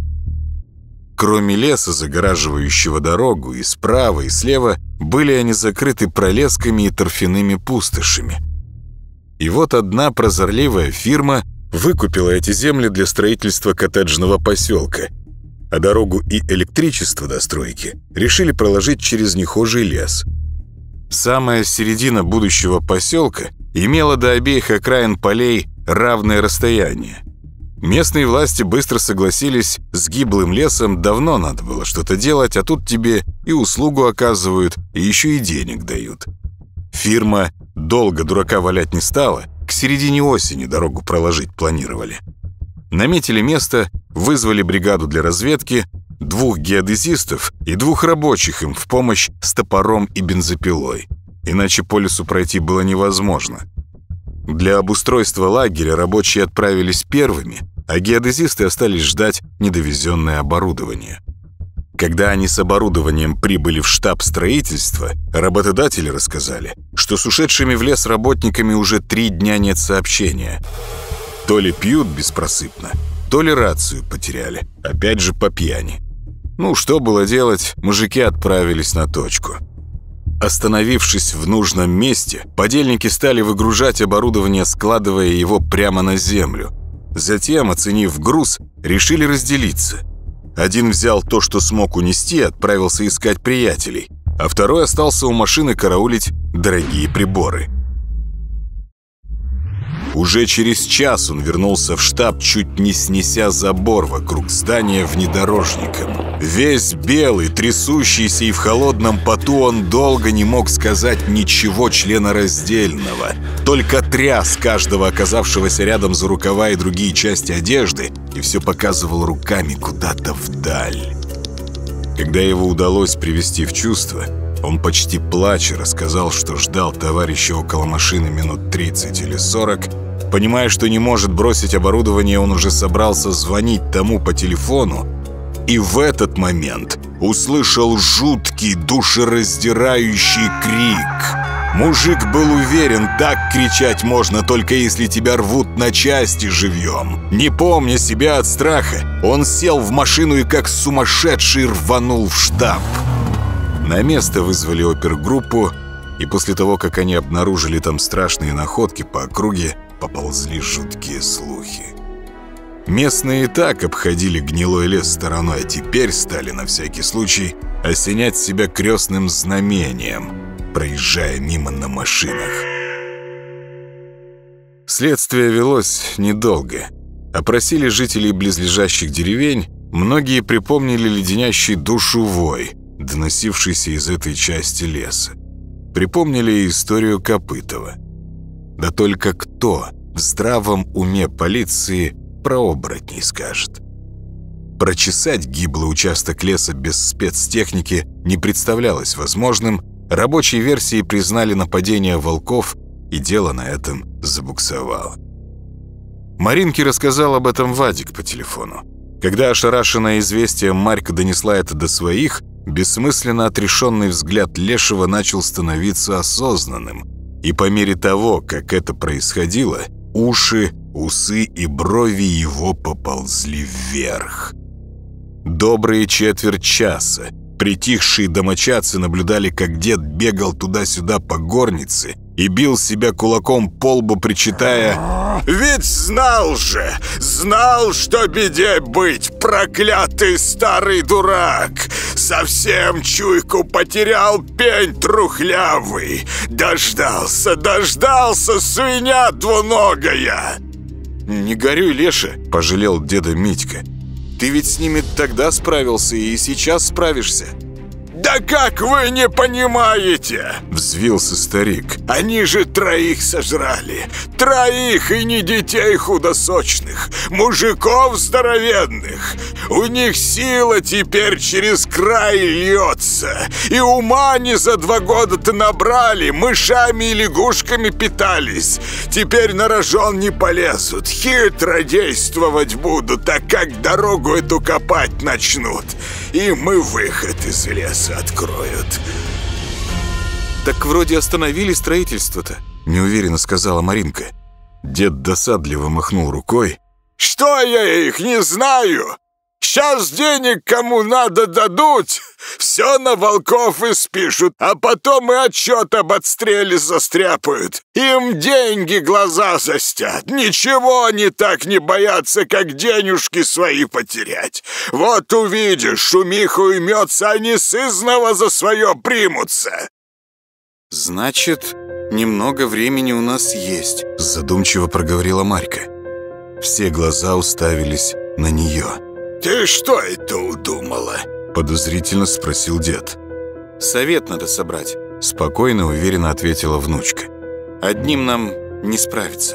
S1: Кроме леса, загораживающего дорогу, и справа, и слева были они закрыты пролесками и торфяными пустошами. И вот одна прозорливая фирма выкупила эти земли для строительства коттеджного поселка, а дорогу и электричество до стройки решили проложить через нехожий лес. Самая середина будущего поселка имела до обеих окраин полей равное расстояние. Местные власти быстро согласились, с гиблым лесом давно надо было что-то делать, а тут тебе и услугу оказывают, и еще и денег дают. Фирма долго дурака валять не стала, к середине осени дорогу проложить планировали. Наметили место, вызвали бригаду для разведки, двух геодезистов и двух рабочих им в помощь с топором и бензопилой. Иначе по лесу пройти было невозможно. Для обустройства лагеря рабочие отправились первыми, а геодезисты остались ждать недовезенное оборудование. Когда они с оборудованием прибыли в штаб строительства, работодатели рассказали, что с ушедшими в лес работниками уже три дня нет сообщения. То ли пьют беспросыпно, то ли рацию потеряли, опять же по пьяни. Ну, что было делать, мужики отправились на точку. Остановившись в нужном месте, подельники стали выгружать оборудование, складывая его прямо на землю. Затем, оценив груз, решили разделиться. Один взял то, что смог унести, и отправился искать приятелей, а второй остался у машины караулить дорогие приборы. Уже через час он вернулся в штаб, чуть не снеся забор вокруг здания внедорожником. Весь белый, трясущийся и в холодном поту, он долго не мог сказать ничего членораздельного. Только тряс каждого оказавшегося рядом за рукава и другие части одежды и все показывал руками куда-то вдаль. Когда его удалось привести в чувство, он почти плача рассказал, что ждал товарища около машины минут тридцать или сорок. Понимая, что не может бросить оборудование, он уже собрался звонить тому по телефону, и в этот момент услышал жуткий, душераздирающий крик. Мужик был уверен, так кричать можно, только если тебя рвут на части живьем. Не помня себя от страха, он сел в машину и как сумасшедший рванул в штаб. На место вызвали опергруппу, и после того, как они обнаружили там страшные находки по округе, поползли жуткие слухи. Местные и так обходили гнилой лес стороной, а теперь стали на всякий случай осенять себя крестным знамением, проезжая мимо на машинах. Следствие велось недолго. Опросили жителей близлежащих деревень, многие припомнили леденящий душу вой, доносившийся из этой части леса. Припомнили историю Копытова. Да только кто в здравом уме полиции про оборотней скажет? Прочесать гиблый участок леса без спецтехники не представлялось возможным, рабочие версии признали нападение волков, и дело на этом забуксовало. Маринке рассказал об этом Вадик по телефону. Когда ошарашенная известием Марька донесла это до своих, бессмысленно отрешенный взгляд Лешего начал становиться осознанным. И по мере того, как это происходило, уши, усы и брови его поползли вверх. Добрые четверть часа притихшие домочадцы наблюдали, как дед бегал туда-сюда по горнице и бил себя кулаком по лбу, причитая:
S2: «Ведь знал же, знал, что беде быть, проклятый старый дурак! Совсем чуйку потерял, пень трухлявый! Дождался, дождался, свинья двуногая!»
S3: «Не горюй, Леша», —
S1: пожалел деда Митька.
S3: «ты ведь с ними тогда справился и сейчас справишься».
S2: «Да как вы не понимаете?»
S1: — взвился старик.
S2: «Они же троих сожрали. Троих, и не детей худосочных, мужиков здоровенных. У них сила теперь через край льется. И ума они за два года-то набрали, мышами и лягушками питались. Теперь на рожон не полезут, хитро действовать будут, а как дорогу эту копать начнут. И мы выход из леса откроют».
S3: «Так вроде остановили строительство-то»,
S1: — неуверенно сказала Маринка. Дед досадливо махнул рукой.
S2: «Что я их не знаю? Сейчас денег кому надо дадут, все на волков и спишут, а потом и отчет об отстреле застряпают. Им деньги глаза застят, ничего они так не боятся, как денежки свои потерять. Вот увидишь, шумиха уймется, они сызнова за свое примутся».
S3: «Значит, немного времени у нас есть»,
S1: — задумчиво проговорила Марька. Все глаза уставились на нее.
S2: «Ты что это удумала?»
S1: — подозрительно спросил дед.
S3: «Совет надо собрать»,
S1: — спокойно и уверенно ответила внучка.
S3: «Одним нам не справиться».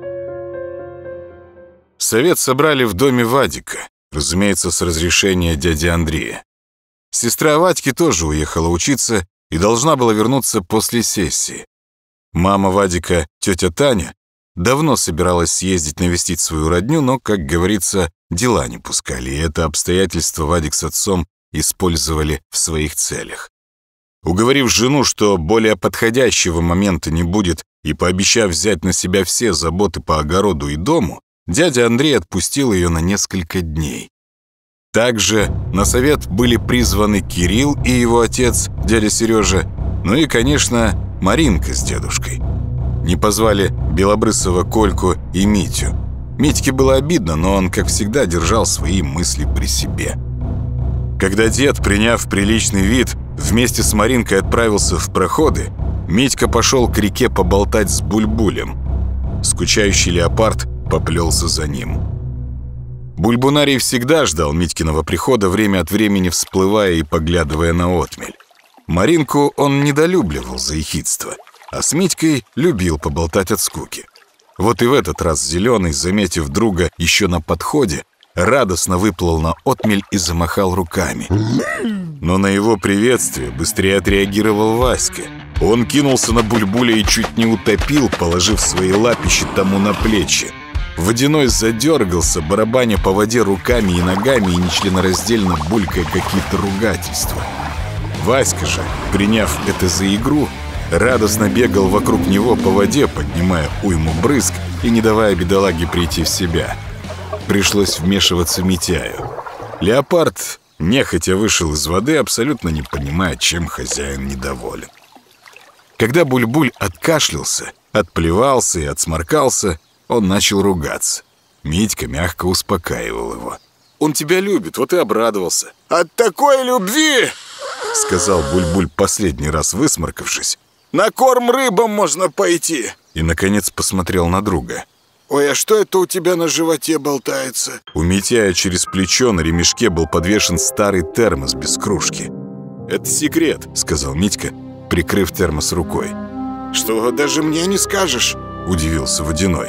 S1: Совет собрали в доме Вадика, разумеется, с разрешения дяди Андрея. Сестра Вадьки тоже уехала учиться и должна была вернуться после сессии. Мама Вадика, тетя Таня, давно собиралась съездить навестить свою родню, но, как говорится, дела не пускали, и это обстоятельство Вадик с отцом использовали в своих целях. Уговорив жену, что более подходящего момента не будет, и пообещав взять на себя все заботы по огороду и дому, дядя Андрей отпустил ее на несколько дней. Также на совет были призваны Кирилл и его отец, дядя Сережа, ну и, конечно, Маринка с дедушкой. Не позвали белобрысого Кольку и Митю. Митьке было обидно, но он, как всегда, держал свои мысли при себе. Когда дед, приняв приличный вид, вместе с Маринкой отправился в проходы, Митька пошел к реке поболтать с Бульбулем. Скучающий леопард поплелся за ним. Бульбунарий всегда ждал Митькиного прихода, время от времени всплывая и поглядывая на отмель. Маринку он недолюбливал за ехидство, а с Митькой любил поболтать от скуки. Вот и в этот раз Зеленый, заметив друга еще на подходе, радостно выплыл на отмель и замахал руками. Но на его приветствие быстрее отреагировал Васька. Он кинулся на Бульбуля и чуть не утопил, положив свои лапищи тому на плечи. Водяной задергался, барабаня по воде руками и ногами и нечленораздельно булькая какие-то ругательства. Васька же, приняв это за игру, радостно бегал вокруг него по воде, поднимая уйму брызг и не давая бедолаге прийти в себя. Пришлось вмешиваться Митяю. Леопард нехотя вышел из воды, абсолютно не понимая, чем хозяин недоволен. Когда Бульбуль откашлялся, отплевался и отсморкался, он начал ругаться. Митька мягко успокаивал его.
S3: «Он тебя любит, вот и обрадовался».
S2: «От такой любви,
S1: — сказал Бульбуль, последний раз высморкавшись, —
S2: на корм рыбам можно пойти».
S1: И, наконец, посмотрел на друга.
S2: «Ой, а что это у тебя на животе болтается?»
S1: У Митяя через плечо на ремешке был подвешен старый термос без кружки.
S3: «Это секрет»,
S1: — сказал Митька, прикрыв термос рукой.
S2: «Что, даже мне не скажешь?»
S1: — удивился Водяной.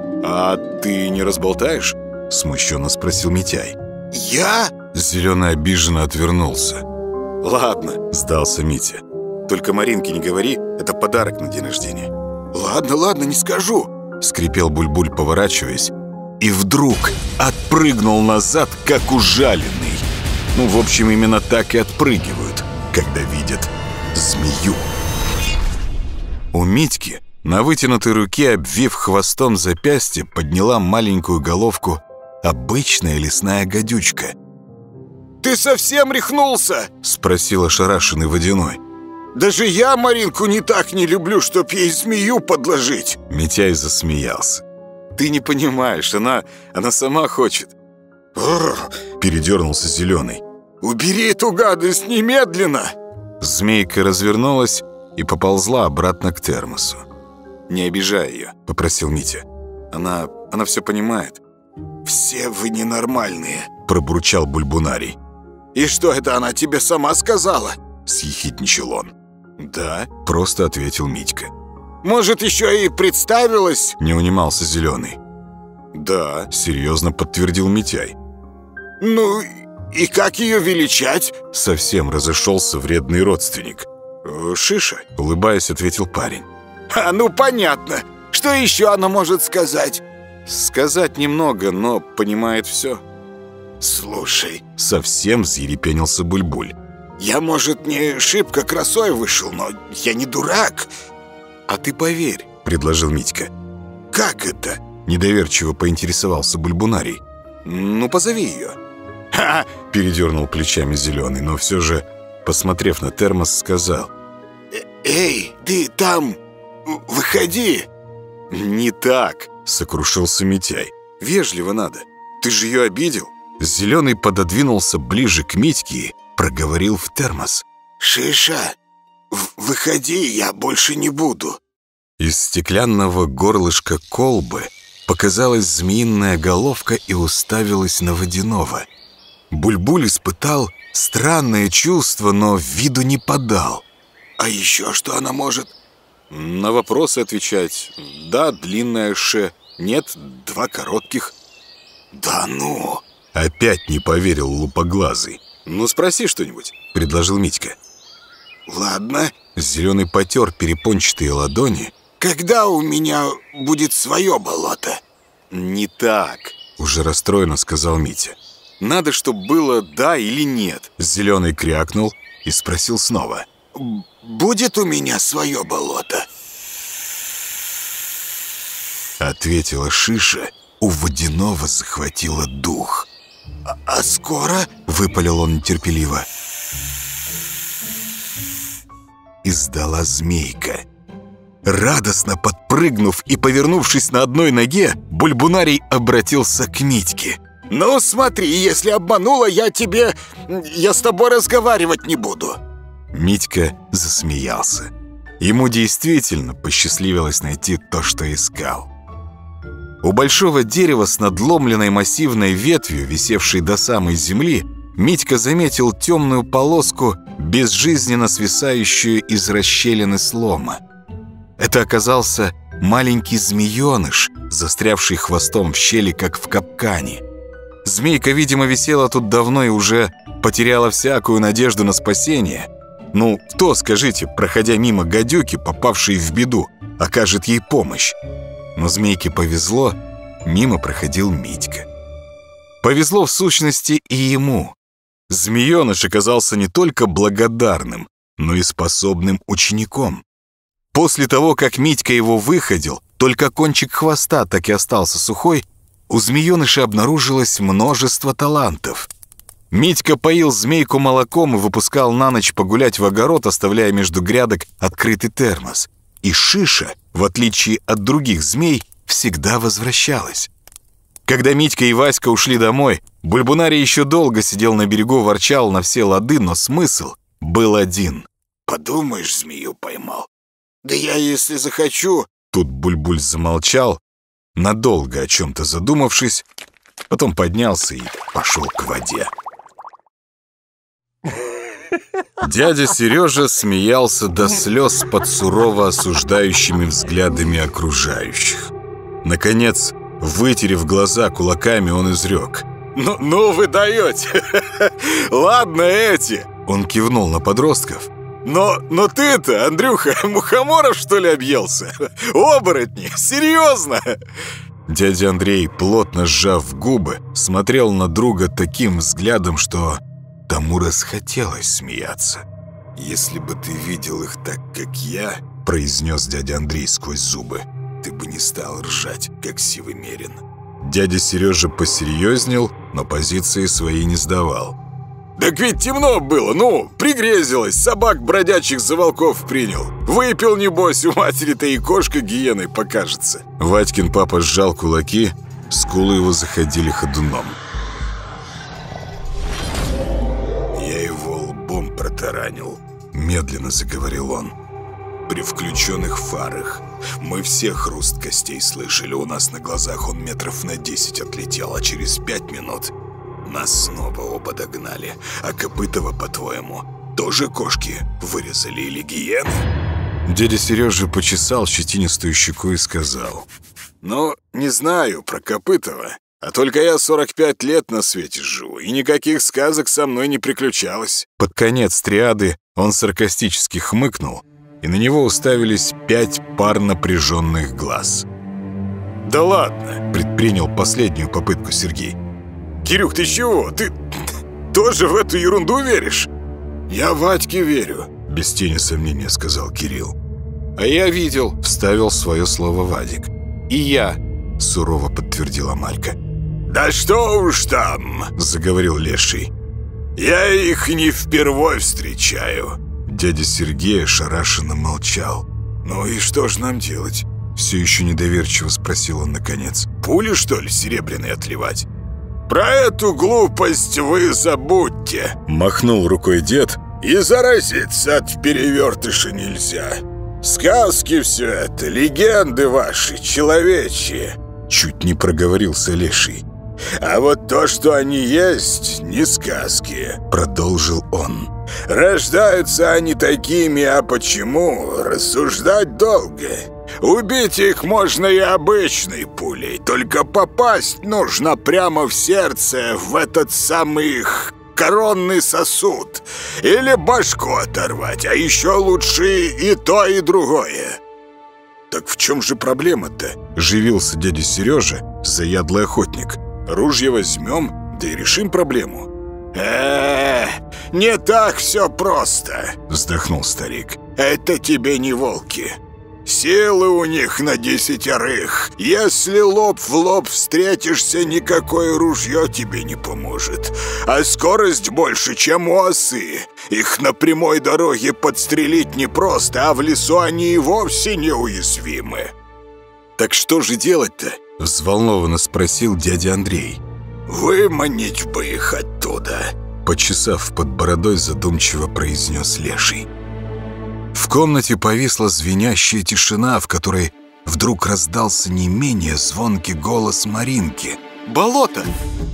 S3: «А ты не разболтаешь?»
S1: — смущенно спросил Митяй.
S2: «Я?»
S1: Зеленый обиженно отвернулся.
S3: «Ладно», —
S1: сдался Митя.
S3: «Только Маринке не говори, это подарок на день рождения».
S2: «Ладно, ладно, не скажу»,
S1: — скрипел Бульбуль, поворачиваясь, и вдруг отпрыгнул назад, как ужаленный. Ну, в общем, именно так и отпрыгивают, когда видят змею. У Митьки на вытянутой руке, обвив хвостом запястье, подняла маленькую головку обычная лесная гадючка.
S2: «Ты совсем рехнулся?»
S1: — спросил ошарашенный Водяной.
S2: Даже я Маринку не так не люблю, чтоб ей змею подложить.
S1: Митяй засмеялся. Ты не понимаешь, она, она сама хочет. Передернулся Зеленый.
S2: Убери эту гадость немедленно.
S1: Змейка развернулась и поползла обратно к термосу. «Не обижай ее», — попросил Митя. «Она, она все понимает».
S2: «Все вы ненормальные»,
S1: — пробурчал Бульбунарий.
S2: «И что это она тебе сама сказала?»
S1: — съехидничал он. «Да», — просто ответил Митька.
S2: «Может, еще и представилась?» —
S1: не унимался Зеленый. «Да», — серьезно подтвердил Митяй.
S2: «Ну, и как ее величать?»
S1: — совсем разошелся вредный родственник. «Шиша», — улыбаясь, ответил парень.
S2: «А, ну понятно. Что еще она может сказать?»
S1: «Сказать немного, но понимает все».
S2: «Слушай»,
S1: — совсем взъерепенился Бульбуль.
S2: «Я, может, не шибко красой вышел, но я не дурак».
S1: «А ты поверь», — предложил Митька.
S2: «Как это?»
S1: — недоверчиво поинтересовался Бульбунарий. «Ну, позови ее».
S2: «Ха!»
S1: — передернул плечами Зеленый, но все же, посмотрев на термос, сказал.
S2: «Эй, ты там, выходи!»
S1: «Не так!» — сокрушился Митяй. «Вежливо надо. Ты же ее обидел?» Зеленый пододвинулся ближе к Митьке и проговорил в термос.
S2: «Шиша, выходи, я больше не буду».
S1: Из стеклянного горлышка колбы показалась змеиная головка и уставилась на Водяного. Бульбуль испытал странное чувство, но виду не подал.
S2: «А еще что она может?»
S1: «На вопросы отвечать. Да, длинная ше. Нет, два коротких».
S2: «Да ну!»
S1: Опять не поверил лупоглазый. «Ну, спроси что-нибудь», — предложил Митька.
S2: «Ладно».
S1: Зеленый потер перепончатые ладони.
S2: «Когда у меня будет свое болото?»
S1: «Не так», — уже расстроенно сказал Митя. «Надо, чтобы было да или нет». Зеленый крякнул и спросил снова.
S2: «Будет у меня свое болото?»
S1: Ответила Шиша. У Водяного захватило дух.
S2: «А, а скоро?»
S1: — выпалил он нетерпеливо. Издала змейка. Радостно подпрыгнув и повернувшись на одной ноге, Бульбунарий обратился к Митьке.
S2: «Ну смотри, если обманула, я тебе... я с тобой разговаривать не буду».
S1: Митька засмеялся. Ему действительно посчастливилось найти то, что искал. У большого дерева с надломленной массивной ветвью, висевшей до самой земли, Митька заметил темную полоску, безжизненно свисающую из расщелины слома. Это оказался маленький змееныш, застрявший хвостом в щели, как в капкане. Змейка, видимо, висела тут давно и уже потеряла всякую надежду на спасение. Ну, кто, скажите, проходя мимо гадюки, попавшей в беду, окажет ей помощь? Но змейке повезло, мимо проходил Митька. Повезло в сущности и ему. Змееныш оказался не только благодарным, но и способным учеником. После того, как Митька его выходил, только кончик хвоста так и остался сухой, у змееныша обнаружилось множество талантов. Митька поил змейку молоком и выпускал на ночь погулять в огород, оставляя между грядок открытый термос. И Шиша, в отличие от других змей, всегда возвращалась. Когда Митька и Васька ушли домой, Бульбунарий еще долго сидел на берегу, ворчал на все лады, но смысл был один.
S2: «Подумаешь, змею поймал. Да я, если захочу...»
S1: Тут Бульбуль замолчал, надолго о чем-то задумавшись, потом поднялся и пошел к воде. Дядя Сережа смеялся до слез под сурово осуждающими взглядами окружающих. Наконец, вытерев глаза кулаками, он изрек:
S2: «Ну, ну вы даете! Ладно эти!»
S1: Он кивнул на подростков.
S2: «Но, но ты-то, Андрюха, мухоморов, что ли, объелся? Оборотни! Серьезно!»
S1: Дядя Андрей, плотно сжав губы, смотрел на друга таким взглядом, что тому расхотелось смеяться. «Если бы ты видел их так, как я, — произнес дядя Андрей сквозь зубы, — ты бы не стал ржать, как сивый мерин». Дядя Сережа посерьезнел, но позиции своей не сдавал.
S2: Так ведь темно было, ну, пригрезилось, собак бродячих за волков принял. Выпил, небось, у матери-то и кошка гиеной покажется.
S1: Вадькин папа сжал кулаки, скулы его заходили ходуном.
S3: «Я его лбом протаранил», — медленно заговорил он. «При включенных фарах. Мы все хруст костей слышали. У нас на глазах он метров на десять отлетел, а через пять минут нас снова оба догнали. А Копытова, по-твоему, тоже кошки вырезали или гиены?»
S1: Дядя Сережа почесал щетинистую щеку и сказал:
S2: «Ну, не знаю про Копытова. А только я сорок пять лет на свете живу, и никаких сказок со мной не приключалось».
S1: Под конец триады он саркастически хмыкнул, и на него уставились пять пар напряженных глаз.
S2: «Да ладно!»
S1: — предпринял последнюю попытку Сергей.
S2: «Кирюх, ты чего? Ты тоже в эту ерунду веришь?»
S3: «Я Вадьке верю»,
S1: — без тени сомнения сказал Кирилл.
S2: «А я видел»,
S1: — вставил свое слово Вадик.
S2: «И я»,
S1: — сурово подтвердила Малька.
S3: «Да что уж там»,
S1: — заговорил Леший.
S3: «Я их не впервой встречаю».
S1: Дядя Сергей ошарашенно молчал.
S3: «Ну и что ж нам делать?»
S1: — все еще недоверчиво спросил он наконец.
S3: «Пули, что ли, серебряные отливать?» «Про эту глупость вы забудьте»,
S1: — махнул рукой дед.
S3: «И заразиться от перевертыша нельзя. Сказки все это, легенды ваши, человечьи».
S1: Чуть не проговорился Леший.
S3: «А вот то, что они есть, не сказки», —
S1: продолжил он.
S3: «Рождаются они такими, а почему? Рассуждать долго. Убить их можно и обычной пулей, только попасть нужно прямо в сердце, в этот самый их коронный сосуд. Или башку оторвать, а еще лучше и то, и другое».
S2: «Так в чем же проблема-то?»
S1: — живился дядя Сережа, заядлый охотник.
S2: «Ружье возьмем, да и решим проблему».
S3: «Э-э, не так все просто»,
S1: — вздохнул старик.
S3: «Это тебе не волки. Силы у них на десятерых. Если лоб в лоб встретишься, никакое ружье тебе не поможет. А скорость больше, чем у осы. Их на прямой дороге подстрелить непросто, а в лесу они и вовсе неуязвимы».
S2: «Так что же делать-то?»
S1: — взволнованно спросил дядя Андрей.
S3: «Выманить бы их оттуда»,
S1: — почесав под бородой, задумчиво произнес Леший. В комнате повисла звенящая тишина, в которой вдруг раздался не менее звонкий голос Маринки.
S2: «Болото!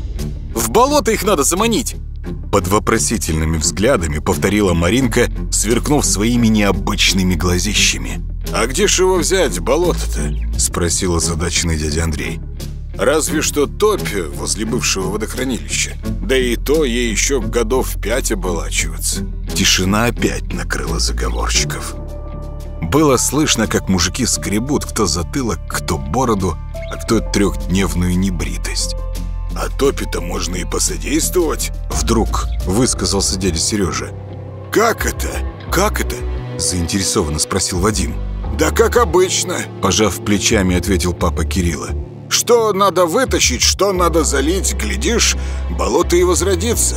S2: В болото их надо заманить!»
S1: Под вопросительными взглядами повторила Маринка, сверкнув своими необычными глазищами.
S2: «А где ж его взять, болото-то?»
S1: — спросил озадаченный дядя Андрей.
S2: «Разве что топь возле бывшего водохранилища. Да и то ей еще годов пять оболачиваться».
S1: Тишина опять накрыла заговорщиков. Было слышно, как мужики скребут кто затылок, кто бороду, а кто трехдневную небритость.
S3: «А топе-то можно и посодействовать»,
S1: — вдруг высказался дядя Сережа.
S3: «Как это?
S2: Как это?»
S1: — заинтересованно спросил Вадим.
S3: «Да как обычно»,
S1: — пожав плечами, ответил папа Кирилла.
S3: «Что надо вытащить, что надо залить, глядишь, болото и возродится.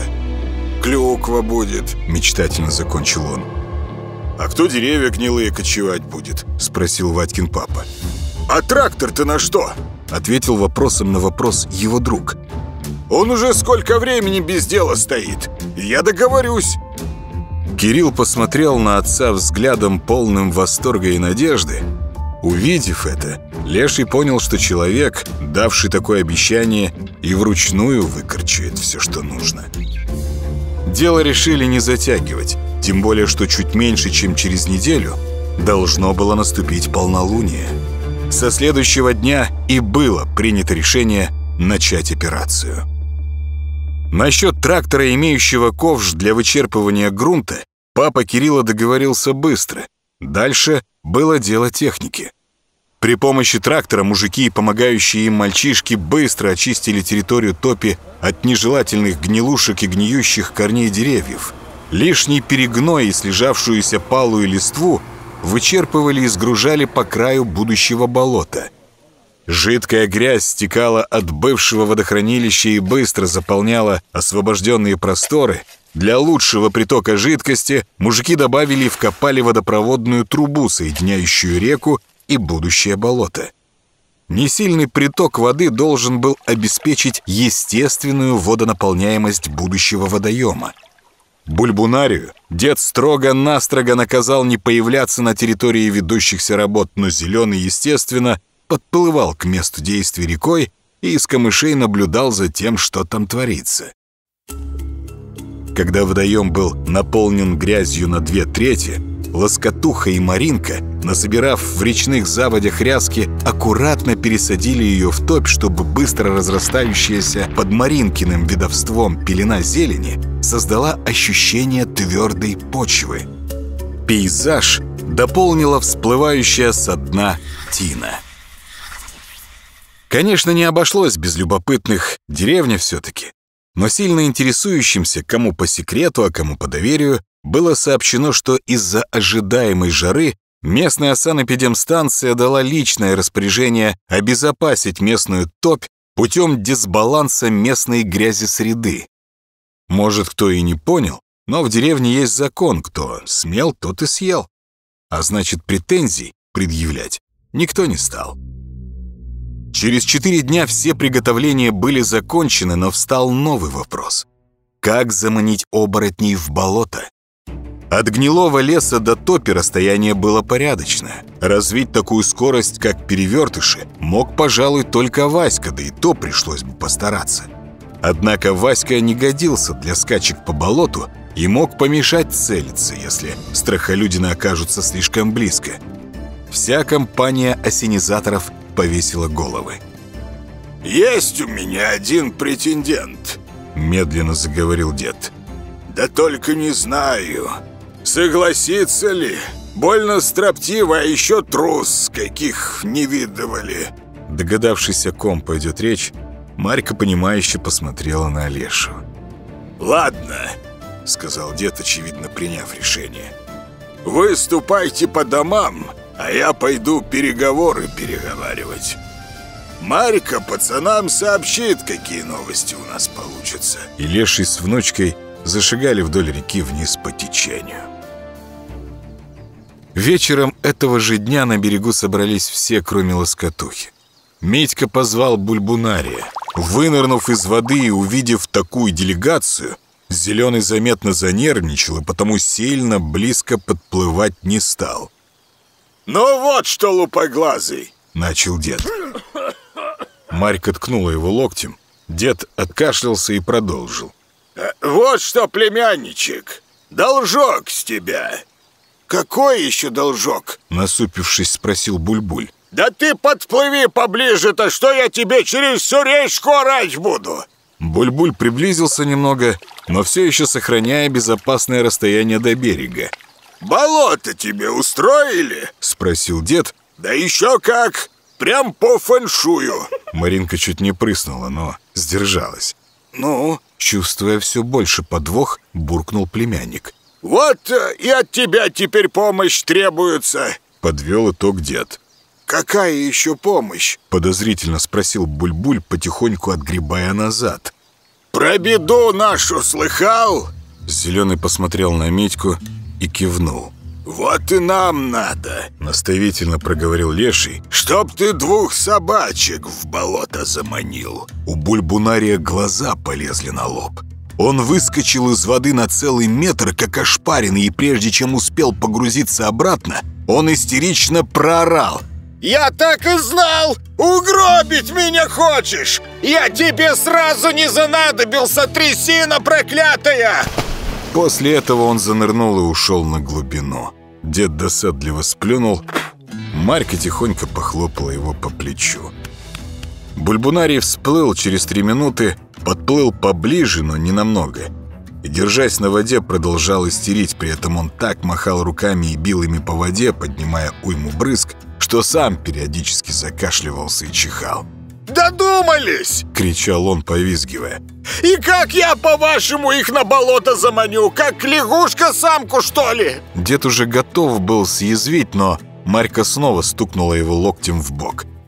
S3: Клюква будет», —
S1: мечтательно закончил он.
S2: «А кто деревья гнилые кочевать будет?»
S1: — спросил Вадькин папа.
S3: «А трактор-то на что?»
S1: — ответил вопросом на вопрос его друг.
S3: «Он уже сколько времени без дела стоит. Я договорюсь».
S1: Кирилл посмотрел на отца взглядом, полным восторга и надежды. Увидев это, Леший понял, что человек, давший такое обещание, и вручную выкорчует все, что нужно. Дело решили не затягивать, тем более, что чуть меньше, чем через неделю, должно было наступить полнолуние. Со следующего дня и было принято решение начать операцию. Насчет трактора, имеющего ковш для вычерпывания грунта, папа Кирилла договорился быстро. Дальше было дело техники. При помощи трактора мужики и помогающие им мальчишки быстро очистили территорию топи от нежелательных гнилушек и гниющих корней деревьев. Лишний перегной и слежавшуюся палую листву вычерпывали и сгружали по краю будущего болота. Жидкая грязь стекала от бывшего водохранилища и быстро заполняла освобожденные просторы, Для лучшего притока жидкости мужики добавили и вкопали водопроводную трубу, соединяющую реку и будущее болото. Несильный приток воды должен был обеспечить естественную водонаполняемость будущего водоема. Бульбунарию дед строго-настрого наказал не появляться на территории ведущихся работ, но Зеленый, естественно, подплывал к месту действия рекой и из камышей наблюдал за тем, что там творится. Когда водоем был наполнен грязью на две трети, Лоскотуха и Маринка, насобирав в речных заводях ряски, аккуратно пересадили ее в топь, чтобы быстро разрастающаяся под Маринкиным ведовством пелена зелени создала ощущение твердой почвы. Пейзаж дополнила всплывающая со дна тина. Конечно, не обошлось без любопытных, деревня все-таки. Но сильно интересующимся, кому по секрету, а кому по доверию, было сообщено, что из-за ожидаемой жары местная санэпидемстанция дала личное распоряжение обезопасить местную топь путем дисбаланса местной грязи среды. Может, кто и не понял, но в деревне есть закон: кто смел, тот и съел. А значит, претензий предъявлять никто не стал. Через четыре дня все приготовления были закончены, но встал новый вопрос. Как заманить оборотней в болото? От гнилого леса до топи расстояние было порядочное. Развить такую скорость, как перевертыши, мог, пожалуй, только Васька, да и то пришлось бы постараться. Однако Васька не годился для скачек по болоту и мог помешать целиться, если страхолюдины окажутся слишком близко. Вся компания ассенизаторов повесила головы.
S2: «Есть у меня один претендент», — медленно заговорил дед. «Да только не знаю, согласится ли. Больно строптиво, а еще трус, каких не видывали».
S1: Догадавшись, о ком пойдет речь, Марька, понимающе посмотрела на Олешу.
S2: «Ладно», — сказал дед, очевидно приняв решение. «Вы ступайте по домам, а я пойду переговоры переговаривать. Марька пацанам сообщит, какие новости у нас получатся».
S1: И Леший с внучкой зашагали вдоль реки вниз по течению. Вечером этого же дня на берегу собрались все, кроме Лоскотухи. Митька позвал Бульбунария. Вынырнув из воды и увидев такую делегацию, Зеленый заметно занервничал и потому сильно близко подплывать не стал.
S2: «Ну вот что, лупоглазый!» —
S1: начал дед. Марька ткнула его локтем. Дед откашлялся и продолжил.
S2: «Вот что, племянничек, должок с тебя». «Какой еще должок?» —
S1: насупившись, спросил Бульбуль.
S2: «Да ты подплыви поближе-то, что я тебе через всю речку орать буду!»
S1: Бульбуль приблизился немного, но все еще сохраняя безопасное расстояние до берега.
S2: «Болото тебе устроили?» —
S1: спросил дед.
S2: «Да еще как! Прям по фэншую!»
S1: Маринка чуть не прыснула, но сдержалась.
S2: «Ну?»
S1: — чувствуя все больше подвох, буркнул племянник.
S2: «Вот и от тебя теперь помощь требуется!»
S1: — подвел итог дед.
S2: «Какая еще помощь?»
S1: — подозрительно спросил Бульбуль, потихоньку отгребая назад.
S2: «Про беду нашу слыхал?»
S1: Зеленый посмотрел на Митьку и кивнул.
S2: «Вот и нам надо»,
S1: — наставительно проговорил Леший,
S2: «чтоб ты двух собачек в болото заманил».
S1: У Бульбунария глаза полезли на лоб. Он выскочил из воды на целый метр, как ошпаренный, и прежде чем успел погрузиться обратно, он истерично проорал.
S2: «Я так и знал! Угробить меня хочешь! Я тебе сразу не занадобился, трясина проклятая!»
S1: После этого он занырнул и ушел на глубину. Дед досадливо сплюнул. Марька тихонько похлопала его по плечу. Бульбунарий всплыл через три минуты, подплыл поближе, но не намного. И, держась на воде, продолжал истерить. При этом он так махал руками и бил ими по воде, поднимая уйму брызг, что сам периодически закашливался и чихал.
S2: «Додумались!» —
S1: кричал он, повизгивая.
S2: «И как я, по-вашему, их на болото заманю? Как лягушка самку, что ли?»
S1: Дед уже готов был съязвить, но Марька снова стукнула его локтем в бок.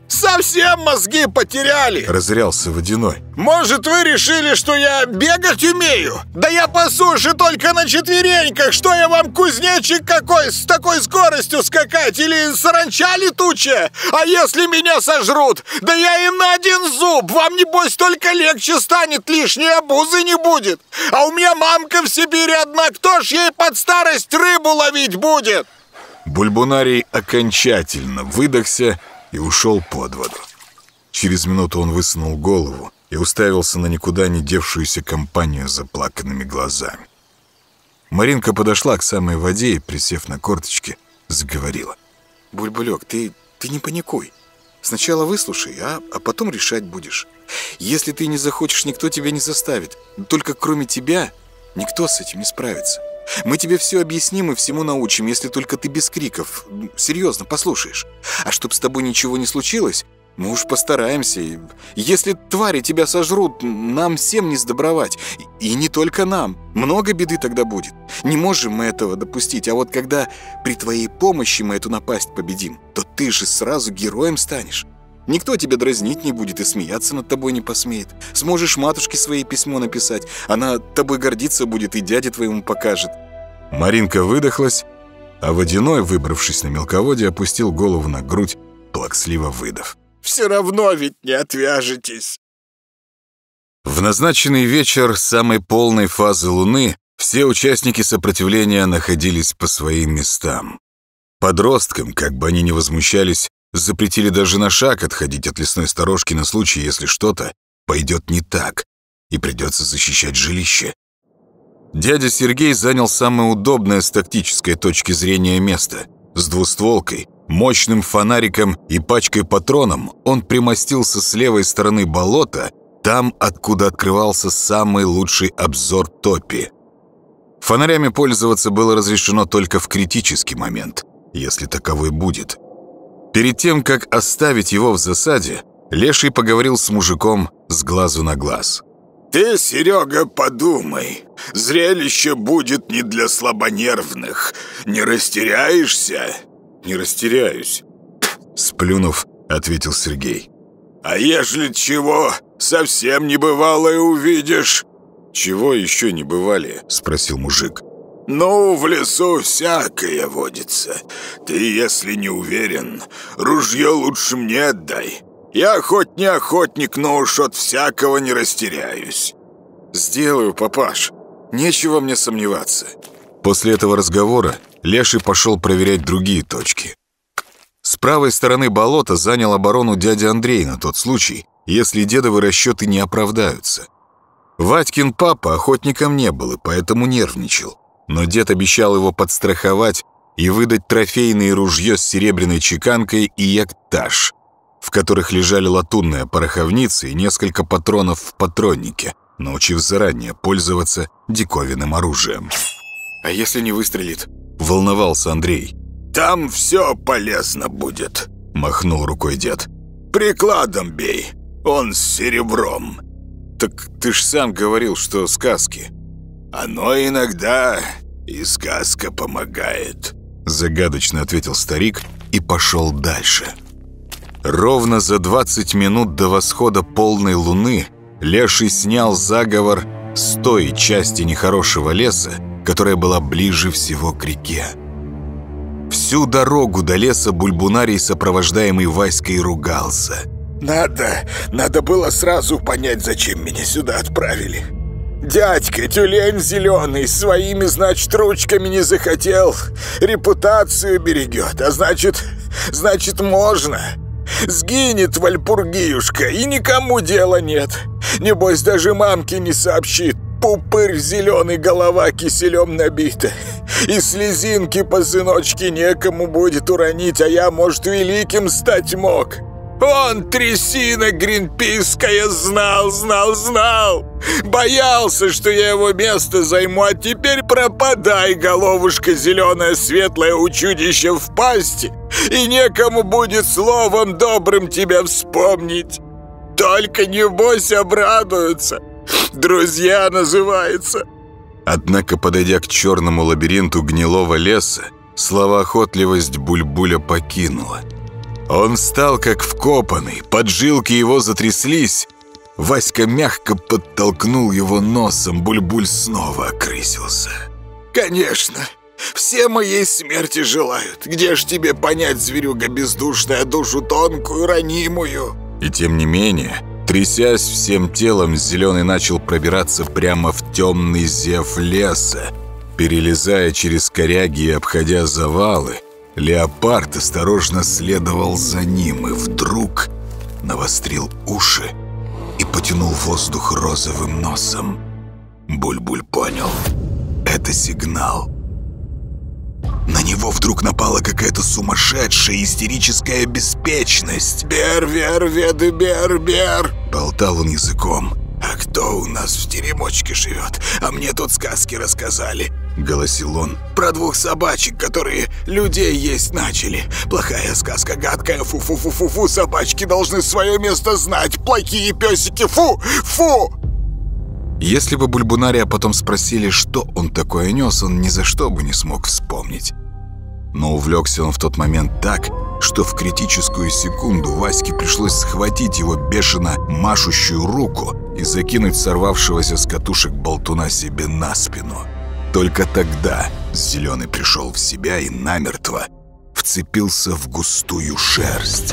S2: Совсем мозги потеряли!»
S1: Разрялся Водяной.
S2: «Может, вы решили, что я бегать умею? Да я по суше только на четвереньках! Что я вам, кузнечик какой, с такой скоростью скакать? Или саранча летучая? А если меня сожрут? Да я им на один зуб! Вам, небось, только легче станет, лишней обузы не будет! А у меня мамка в Сибири одна, кто ж ей под старость рыбу ловить будет?»
S1: Бульбунарий окончательно выдохся и ушел под воду. Через минуту он высунул голову и уставился на никуда не девшуюся компанию заплаканными глазами. Маринка подошла к самой воде и, присев на корточки, заговорила.
S3: «Бульбулек, ты, ты не паникуй. Сначала выслушай, а, а потом решать будешь. Если ты не захочешь, никто тебя не заставит. Только кроме тебя никто с этим не справится. Мы тебе все объясним и всему научим, если только ты без криков, серьезно, послушаешь. А чтоб с тобой ничего не случилось, мы уж постараемся. Если твари тебя сожрут, нам всем не сдобровать. И не только нам. Много беды тогда будет. Не можем мы этого допустить. А вот когда при твоей помощи мы эту напасть победим, то ты же сразу героем станешь. Никто тебя дразнить не будет и смеяться над тобой не посмеет. Сможешь матушке своей письмо написать. Она тобой гордиться будет и дяде твоему покажет».
S1: Маринка выдохлась, а Водяной, выбравшись на мелководье, опустил голову на грудь, плаксливо выдав.
S2: «Все равно ведь не отвяжетесь».
S1: В назначенный вечер самой полной фазы Луны все участники сопротивления находились по своим местам. Подросткам, как бы они ни возмущались, запретили даже на шаг отходить от лесной сторожки на случай, если что-то пойдет не так, и придется защищать жилище. Дядя Сергей занял самое удобное с тактической точки зрения место. С двустволкой, мощным фонариком и пачкой патроном он примостился с левой стороны болота, там, откуда открывался самый лучший обзор топи. Фонарями пользоваться было разрешено только в критический момент, если таковой будет. Перед тем, как оставить его в засаде, Леший поговорил с мужиком с глазу на глаз.
S2: «Ты, Серега, подумай. Зрелище будет не для слабонервных. Не растеряешься?»
S3: «Не растеряюсь»,
S1: — сплюнув, ответил Сергей.
S2: «А ежели чего, совсем небывалое увидишь?»
S3: «Чего еще не бывали?» —
S1: спросил мужик.
S2: «Ну, в лесу всякое водится. Ты, если не уверен, ружье лучше мне отдай. Я хоть не охотник, но уж от всякого не растеряюсь».
S3: «Сделаю, папаш. Нечего мне сомневаться».
S1: После этого разговора Леший пошел проверять другие точки. С правой стороны болота занял оборону дядя Андрей на тот случай, если дедовы расчеты не оправдаются. Вадькин папа охотником не был и поэтому нервничал. Но дед обещал его подстраховать и выдать трофейное ружье с серебряной чеканкой и яктаж, в которых лежали латунная пороховница и несколько патронов в патроннике, научив заранее пользоваться диковинным оружием.
S3: «А если не выстрелит?»
S1: — волновался Андрей.
S2: «Там все полезно будет»,
S1: — махнул рукой дед.
S2: «Прикладом бей, он с серебром».
S3: «Так ты ж сам говорил, что сказки».
S2: «Оно иногда и сказка помогает»,
S1: — загадочно ответил старик и пошел дальше. Ровно за двадцать минут до восхода полной луны Леший снял заговор с той части нехорошего леса, которая была ближе всего к реке. Всю дорогу до леса Бульбунарий, сопровождаемый Васькой, ругался.
S2: «Надо, надо было сразу понять, зачем меня сюда отправили. Дядька, тюлень зеленый, своими, значит, ручками не захотел. Репутацию берегет, а значит, значит, можно. Сгинет Вальпургиюшка, и никому дела нет. Небось, даже мамке не сообщит. Пупырь зеленый, голова киселем набита. И слезинки по сыночке некому будет уронить, а я, может, великим стать мог. Он, трясина гринписская, знал, знал, знал. Боялся, что я его место займу, а теперь пропадай, головушка зеленая, светлое у чудища в пасти, и некому будет словом добрым тебя вспомнить. Только небось обрадуются. Друзья называется».
S1: Однако, подойдя к черному лабиринту гнилого леса, словоохотливость Бульбуля покинула. Он встал как вкопанный, поджилки его затряслись. Васька мягко подтолкнул его носом, Буль-Буль снова окрысился.
S2: «Конечно, все моей смерти желают. Где ж тебе понять, зверюга бездушная, душу тонкую, ранимую?»
S1: И тем не менее, трясясь всем телом, Зеленый начал пробираться прямо в темный зев леса. Перелезая через коряги и обходя завалы, леопард осторожно следовал за ним и вдруг навострил уши и потянул воздух розовым носом. Буль-Буль понял — это сигнал. На него вдруг напала какая-то сумасшедшая истерическая беспечность.
S2: «Бер, вер, веды, бер, бер!»
S1: — болтал он языком.
S2: «А кто у нас в теремочке живет? А мне тут сказки рассказали»,
S1: — голосил он.
S2: «Про двух собачек, которые людей есть начали. Плохая сказка, гадкая, фу-фу-фу-фу-фу. Собачки должны свое место знать. Плохие песики, фу, фу!»
S1: Если бы Бульбунария потом спросили, что он такое нес, он ни за что бы не смог вспомнить. Но увлекся он в тот момент так, что в критическую секунду Ваське пришлось схватить его бешено машущую руку и закинуть сорвавшегося с катушек болтуна себе на спину. Только тогда Зеленый пришел в себя и намертво вцепился в густую шерсть.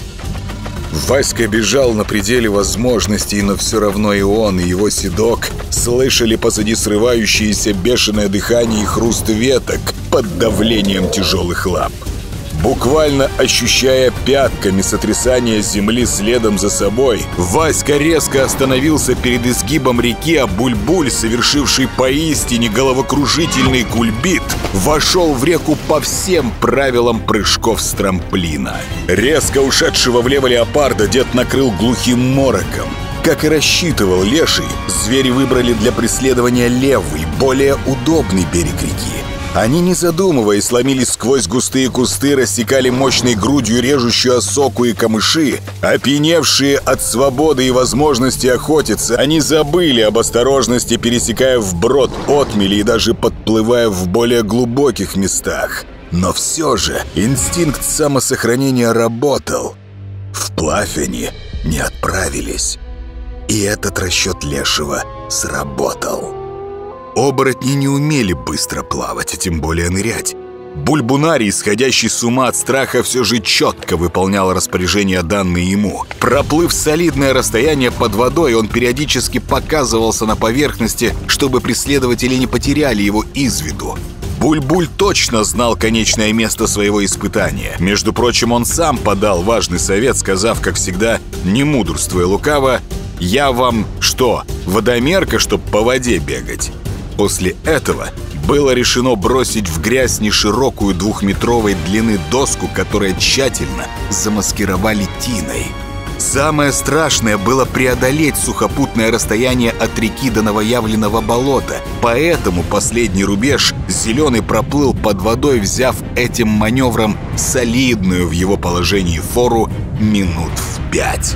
S1: Васька бежал на пределе возможностей, но все равно и он, и его седок слышали позади срывающееся бешеное дыхание и хруст веток под давлением тяжелых лап. Буквально ощущая пятками сотрясание земли следом за собой, Васька резко остановился перед изгибом реки, а Буль-Буль, совершивший поистине головокружительный кульбит, вошел в реку по всем правилам прыжков с трамплина. Резко ушедшего влево леопарда дед накрыл глухим мороком. Как и рассчитывал Леший, звери выбрали для преследования левый, более удобный берег реки. Они, не задумываясь, ломились сквозь густые кусты, рассекали мощной грудью режущую осоку и камыши. Опьяневшие от свободы и возможности охотиться, они забыли об осторожности, пересекая вброд отмели и даже подплывая в более глубоких местах. Но все же инстинкт самосохранения работал. Вплавь они не отправились. И этот расчет Лешего сработал. Оборотни не умели быстро плавать, а тем более нырять. Бульбунарий, сходящий с ума от страха, все же четко выполнял распоряжения, данные ему. Проплыв солидное расстояние под водой, он периодически показывался на поверхности, чтобы преследователи не потеряли его из виду. Буль-Буль точно знал конечное место своего испытания. Между прочим, он сам подал важный совет, сказав, как всегда, не мудрствуя лукаво: «Я вам что, водомерка, чтоб по воде бегать?» После этого было решено бросить в грязь неширокую двухметровой длины доску, которую тщательно замаскировали тиной. Самое страшное было преодолеть сухопутное расстояние от реки до новоявленного болота. Поэтому последний рубеж Зеленый проплыл под водой, взяв этим маневром солидную в его положении фору минут в пять.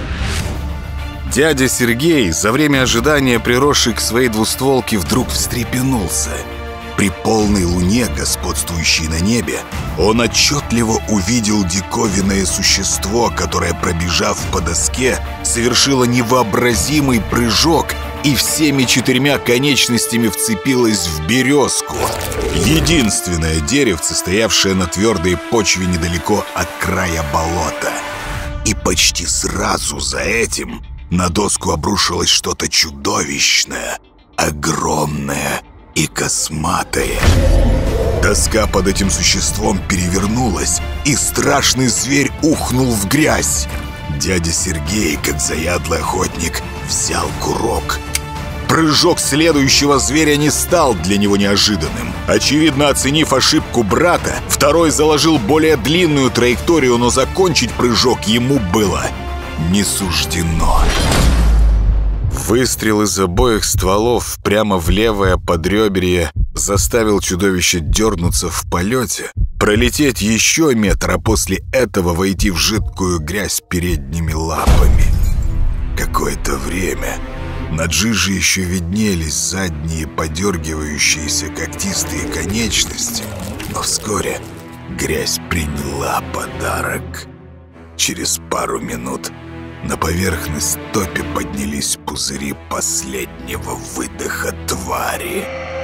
S1: Дядя Сергей, за время ожидания приросший к своей двустволке, вдруг встрепенулся. При полной луне, господствующей на небе, он отчетливо увидел диковинное существо, которое, пробежав по доске, совершило невообразимый прыжок и всеми четырьмя конечностями вцепилось в березку. Единственное деревце, стоявшее на твердой почве недалеко от края болота. И почти сразу за этим на доску обрушилось что-то чудовищное, огромное и косматое. Доска под этим существом перевернулась, и страшный зверь ухнул в грязь. Дядя Сергей, как заядлый охотник, взял курок. Прыжок следующего зверя не стал для него неожиданным. Очевидно, оценив ошибку брата, второй заложил более длинную траекторию, но закончить прыжок ему было не суждено. Выстрел из обоих стволов прямо в левое подреберье заставил чудовище дернуться в полете, пролететь еще метр, а после этого войти в жидкую грязь передними лапами. Какое-то время на Джиже еще виднелись задние подергивающиеся когтистые конечности, но вскоре грязь приняла подарок. Через пару минут на поверхность топи поднялись пузыри последнего выдоха твари.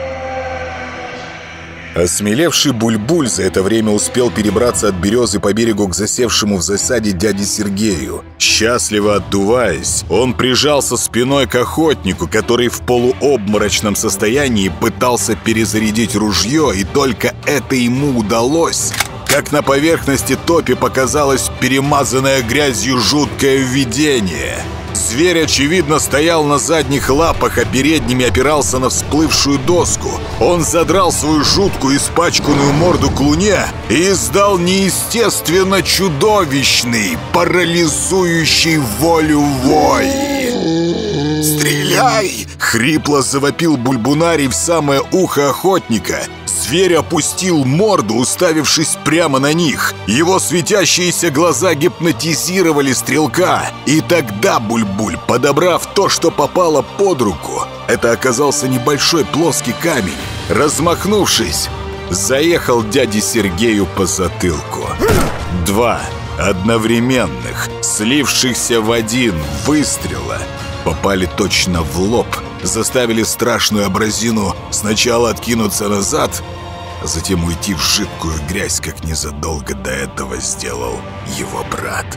S1: Осмелевший Буль-Буль за это время успел перебраться от березы по берегу к засевшему в засаде дяде Сергею. Счастливо отдуваясь, он прижался спиной к охотнику, который в полуобморочном состоянии пытался перезарядить ружье, и только это ему удалось, как на поверхности топи показалось перемазанное грязью жуткое видение. Зверь, очевидно, стоял на задних лапах, а передними опирался на всплывшую доску. Он задрал свою жуткую испачканную морду к луне и издал неестественно чудовищный, парализующий волю вой. «Стреляй!» — хрипло завопил Бульбунарий в самое ухо охотника. Зверь опустил морду, уставившись прямо на них. Его светящиеся глаза гипнотизировали стрелка. И тогда Буль-Буль, подобрав то, что попало под руку, это оказался небольшой плоский камень, размахнувшись, заехал дяде Сергею по затылку. Два одновременных, слившихся в один выстрела попали точно в лоб, заставили страшную абразину сначала откинуться назад, а затем уйти в жидкую грязь, как незадолго до этого сделал его брат.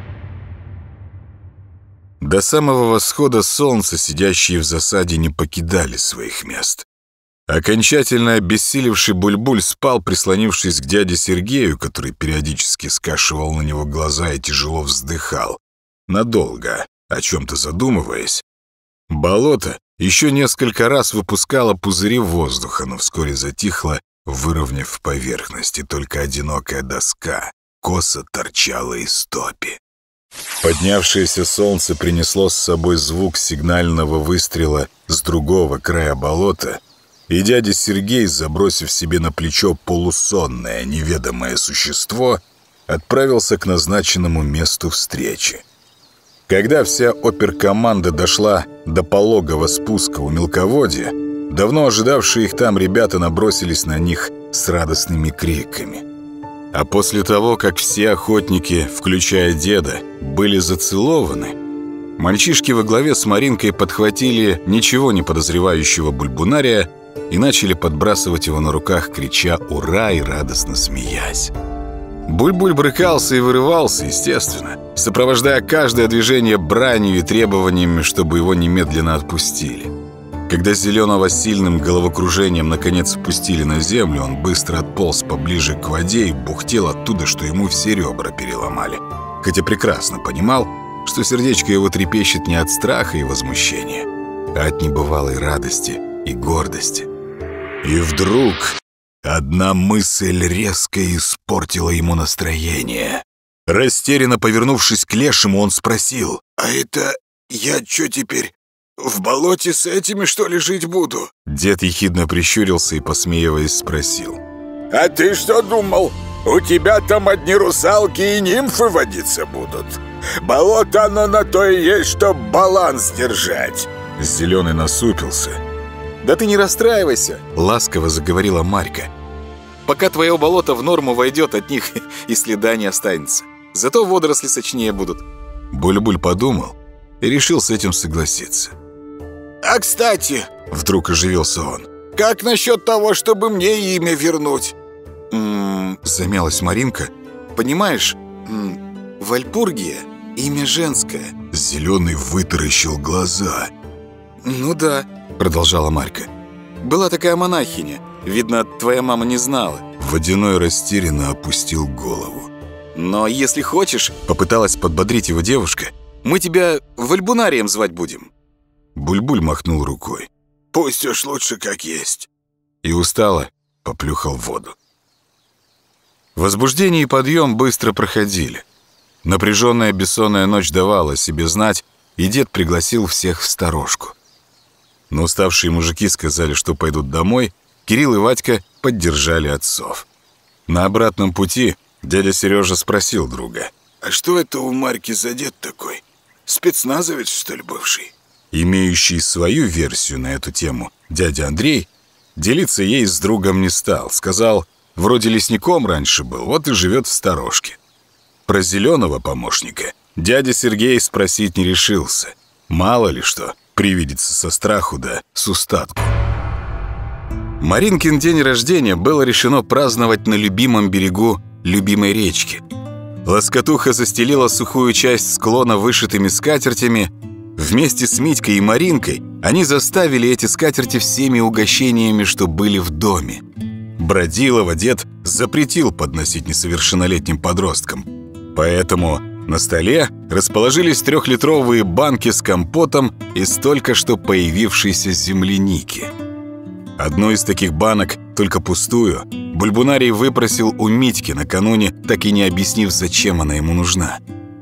S1: До самого восхода солнца сидящие в засаде не покидали своих мест. Окончательно обессилевший Буль-Буль спал, прислонившись к дяде Сергею, который периодически скашивал на него глаза и тяжело вздыхал, надолго, о чем-то задумываясь. Болото еще несколько раз выпускало пузыри воздуха, но вскоре затихло, выровняв поверхность, и только одинокая доска косо торчала из топи. Поднявшееся солнце принесло с собой звук сигнального выстрела с другого края болота, и дядя Сергей, забросив себе на плечо полусонное неведомое существо, отправился к назначенному месту встречи. Когда вся оперкоманда дошла до пологого спуска у мелководья, давно ожидавшие их там ребята набросились на них с радостными криками. А после того, как все охотники, включая деда, были зацелованы, мальчишки во главе с Маринкой подхватили ничего не подозревающего Бульбунария и начали подбрасывать его на руках, крича «Ура!» и радостно смеясь. Буль-Буль брыкался и вырывался, естественно, сопровождая каждое движение бранью и требованиями, чтобы его немедленно отпустили. Когда Зеленого сильным головокружением наконец впустили на землю, он быстро отполз поближе к воде и бухтел оттуда, что ему все ребра переломали. Хотя прекрасно понимал, что сердечко его трепещет не от страха и возмущения, а от небывалой радости и гордости. И вдруг одна мысль резко испортила ему настроение. Растерянно повернувшись к Лешему, он спросил: «А это я что теперь, в болоте с этими, что ли, жить буду?» Дед ехидно прищурился и, посмеиваясь, спросил:
S2: «А ты что думал? У тебя там одни русалки и нимфы водиться будут. Болото оно на то и есть, чтоб баланс держать».
S1: Зеленый насупился. «Да ты не расстраивайся», — ласково заговорила Марька. «Пока твое болото в норму войдет, от них и следа не останется. Зато водоросли сочнее будут». Буль-Буль подумал и решил с этим согласиться.
S2: «А кстати», — вдруг оживился он, — «как насчет того, чтобы мне имя вернуть?»
S1: «М-м-м», замялась Маринка. «Понимаешь, м-м, Вальпургия — имя женское». Зеленый вытаращил глаза. «Ну да», — продолжала Марька. «Была такая монахиня. Видно, твоя мама не знала». Водяной растерянно опустил голову. «Но если хочешь», — попыталась подбодрить его девушка, — «мы тебя Вальбунарием звать будем». Буль-Буль махнул рукой.
S2: «Пусть уж лучше как есть».
S1: И устало поплюхал в воду. Возбуждение и подъем быстро проходили. Напряженная бессонная ночь давала о себе знать, и дед пригласил всех в сторожку. Но уставшие мужики сказали, что пойдут домой. Кирилл и Вадька поддержали отцов. На обратном пути дядя Сережа спросил друга:
S2: «А что это у Марьки за дед такой? Спецназовец, что ли, бывший?»
S1: Имеющий свою версию на эту тему дядя Андрей делиться ей с другом не стал. Сказал, вроде лесником раньше был, вот и живет в сторожке. Про зеленого помощника дядя Сергей спросить не решился. Мало ли что привидится со страху да с устатку. Маринкин день рождения было решено праздновать на любимом берегу любимой речки. Лоскотуха застелила сухую часть склона вышитыми скатертями. Вместе с Митькой и Маринкой они заставили эти скатерти всеми угощениями, что были в доме. Бродилова дед запретил подносить несовершеннолетним подросткам. Поэтому на столе расположились трехлитровые банки с компотом из только что появившейся земляники. Одну из таких банок, только пустую, Бульбунарий выпросил у Митьки накануне, так и не объяснив, зачем она ему нужна.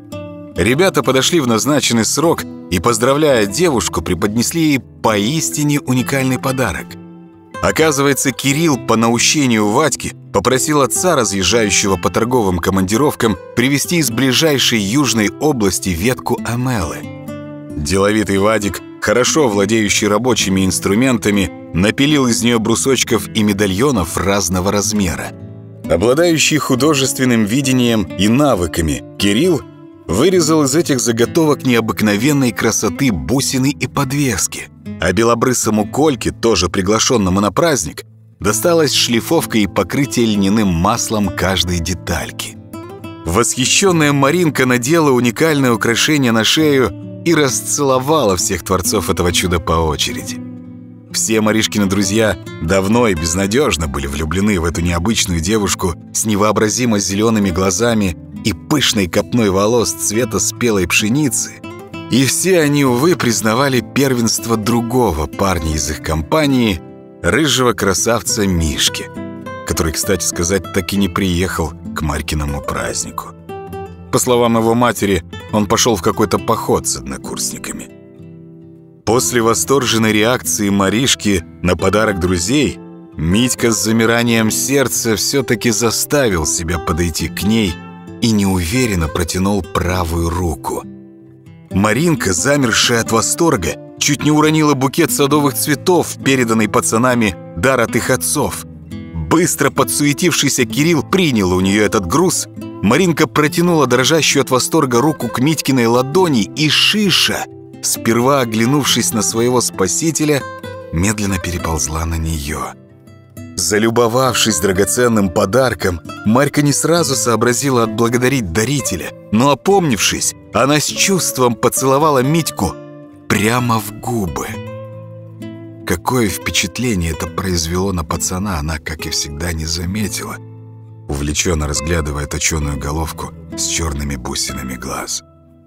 S1: Ребята подошли в назначенный срок и, поздравляя девушку, преподнесли ей поистине уникальный подарок. Оказывается, Кирилл по наущению Вадьки попросил отца, разъезжающего по торговым командировкам, привезти из ближайшей южной области ветку амелы. Деловитый Вадик, хорошо владеющий рабочими инструментами, напилил из нее брусочков и медальонов разного размера. Обладающий художественным видением и навыками, Кирилл вырезал из этих заготовок необыкновенной красоты бусины и подвески. А белобрысому Кольке, тоже приглашенному на праздник, досталась шлифовка и покрытие льняным маслом каждой детальки. Восхищенная Маринка надела уникальное украшение на шею и расцеловала всех творцов этого чуда по очереди. Все Маришкины друзья давно и безнадежно были влюблены в эту необычную девушку с невообразимо зелеными глазами и пышной копной волос цвета спелой пшеницы. И все они, увы, признавали первенство другого парня из их компании, рыжего красавца Мишки, который, кстати сказать, так и не приехал к Марькиному празднику. По словам его матери, он пошел в какой-то поход с однокурсниками. После восторженной реакции Маришки на подарок друзей, Митька с замиранием сердца все-таки заставил себя подойти к ней и неуверенно протянул правую руку. Маринка, замершая от восторга, чуть не уронила букет садовых цветов, переданный пацанами дар от их отцов. Быстро подсуетившийся Кирилл принял у нее этот груз. Маринка протянула дрожащую от восторга руку к Митькиной ладони, и Шиша, сперва оглянувшись на своего спасителя, медленно переползла на нее. Залюбовавшись драгоценным подарком, Марька не сразу сообразила отблагодарить дарителя, но, опомнившись, она с чувством поцеловала Митьку прямо в губы. Какое впечатление это произвело на пацана, она, как и всегда, не заметила, увлеченно разглядывая точеную головку с черными бусинами глаз.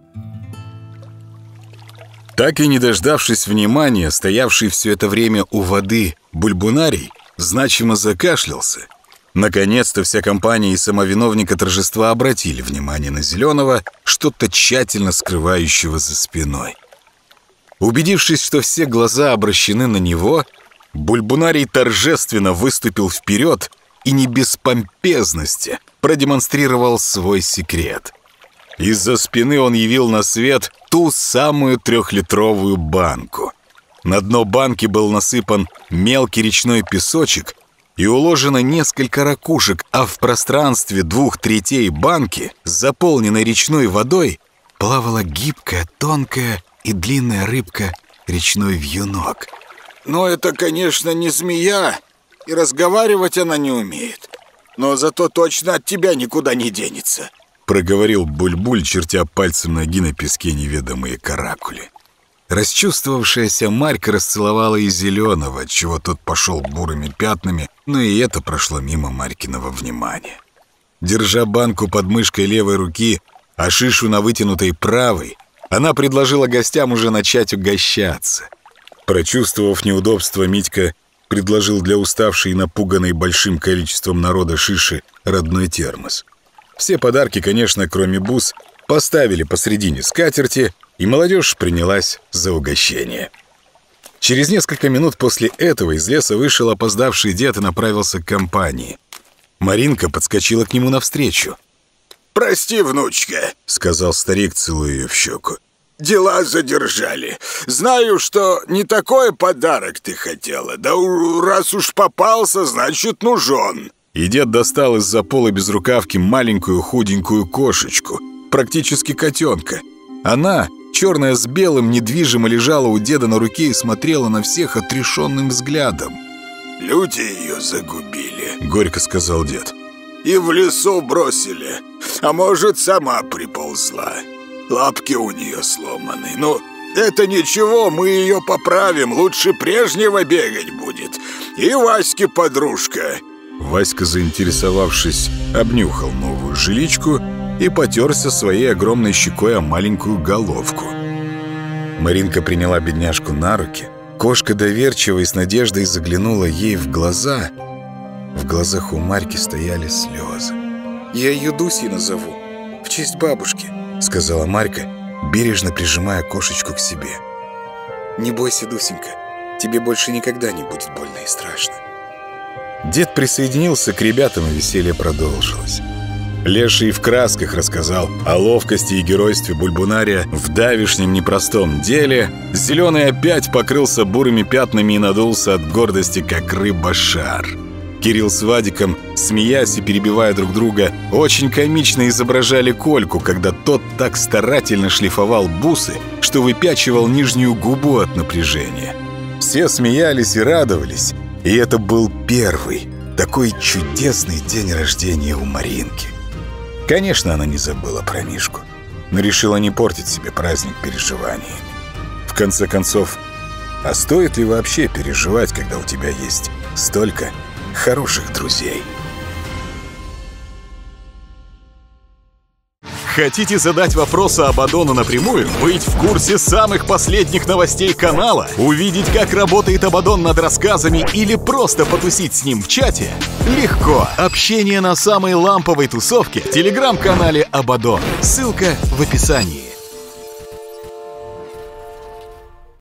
S1: Так и не дождавшись внимания, стоявший все это время у воды Бульбунарий значимо закашлялся. Наконец-то вся компания и самовиновника торжества обратили внимание на Зеленого, что-то тщательно скрывающего за спиной. Убедившись, что все глаза обращены на него, Бульбунарий торжественно выступил вперед и не без помпезности продемонстрировал свой секрет. Из-за спины он явил на свет ту самую трехлитровую банку. На дно банки был насыпан мелкий речной песочек и уложено несколько ракушек, а в пространстве двух третей банки, заполненной речной водой, плавала гибкая, тонкая и длинная рыбка речной вьюнок.
S2: «Но это, конечно, не змея, и разговаривать она не умеет. Но зато точно от тебя никуда не денется», —
S1: проговорил Буль-Буль, чертя пальцем ноги на песке неведомые каракули. Расчувствовавшаяся Марька расцеловала и Зеленого, отчего тот пошел бурыми пятнами, но и это прошло мимо Марькиного внимания. Держа банку под мышкой левой руки, а Шишу на вытянутой правой, она предложила гостям уже начать угощаться. Прочувствовав неудобство, Митька предложил для уставшей и напуганной большим количеством народа Шиши родной термос. Все подарки, конечно, кроме бус, поставили посредине скатерти, и молодежь принялась за угощение. Через несколько минут после этого из леса вышел опоздавший дед и направился к компании. Маринка подскочила к нему навстречу.
S2: «Прости, внучка», — сказал старик, целуя ее в щеку. «Дела задержали. Знаю, что не такой подарок ты хотела. Да раз уж попался, значит, нужен.
S1: и дед достал из-за пола безрукавки маленькую худенькую кошечку, практически котенка. Она, черная с белым, недвижимо лежала у деда на руке и смотрела на всех отрешенным взглядом.
S2: «Люди ее загубили», —
S1: горько сказал дед.
S2: «И в лесу бросили, а может, сама приползла. Лапки у нее сломаны. Ну, это ничего, мы ее поправим, лучше прежнего бегать будет. И Ваське подружка».
S1: Васька, заинтересовавшись, обнюхал новую жиличку и потерся своей огромной щекой о маленькую головку. Маринка приняла бедняжку на руки. Кошка доверчиво и с надеждой заглянула ей в глаза. В глазах у Марьки стояли слезы.
S3: «Я ее Дусей назову, в честь бабушки»,
S1: — сказала Марька, бережно прижимая кошечку к себе.
S3: «Не бойся, Дусенька, тебе больше никогда не будет больно и страшно».
S1: Дед присоединился к ребятам, и веселье продолжилось. Леший в красках рассказал о ловкости и геройстве Бульбунария в давешнем непростом деле. Зеленый опять покрылся бурыми пятнами и надулся от гордости, как рыба-шар. Кирилл с Вадиком, смеясь и перебивая друг друга, очень комично изображали Кольку, когда тот так старательно шлифовал бусы, что выпячивал нижнюю губу от напряжения. Все смеялись и радовались, и это был первый, такой чудесный день рождения у Маринки. Конечно, она не забыла про Мишку, но решила не портить себе праздник переживаниями. В конце концов, а стоит ли вообще переживать, когда у тебя есть столько хороших друзей?
S4: Хотите задать вопросы Абаддону напрямую? Быть в курсе самых последних новостей канала? Увидеть, как работает Абаддон над рассказами или просто потусить с ним в чате? Легко! Общение на самой ламповой тусовке в телеграм-канале Абаддон. Ссылка в описании.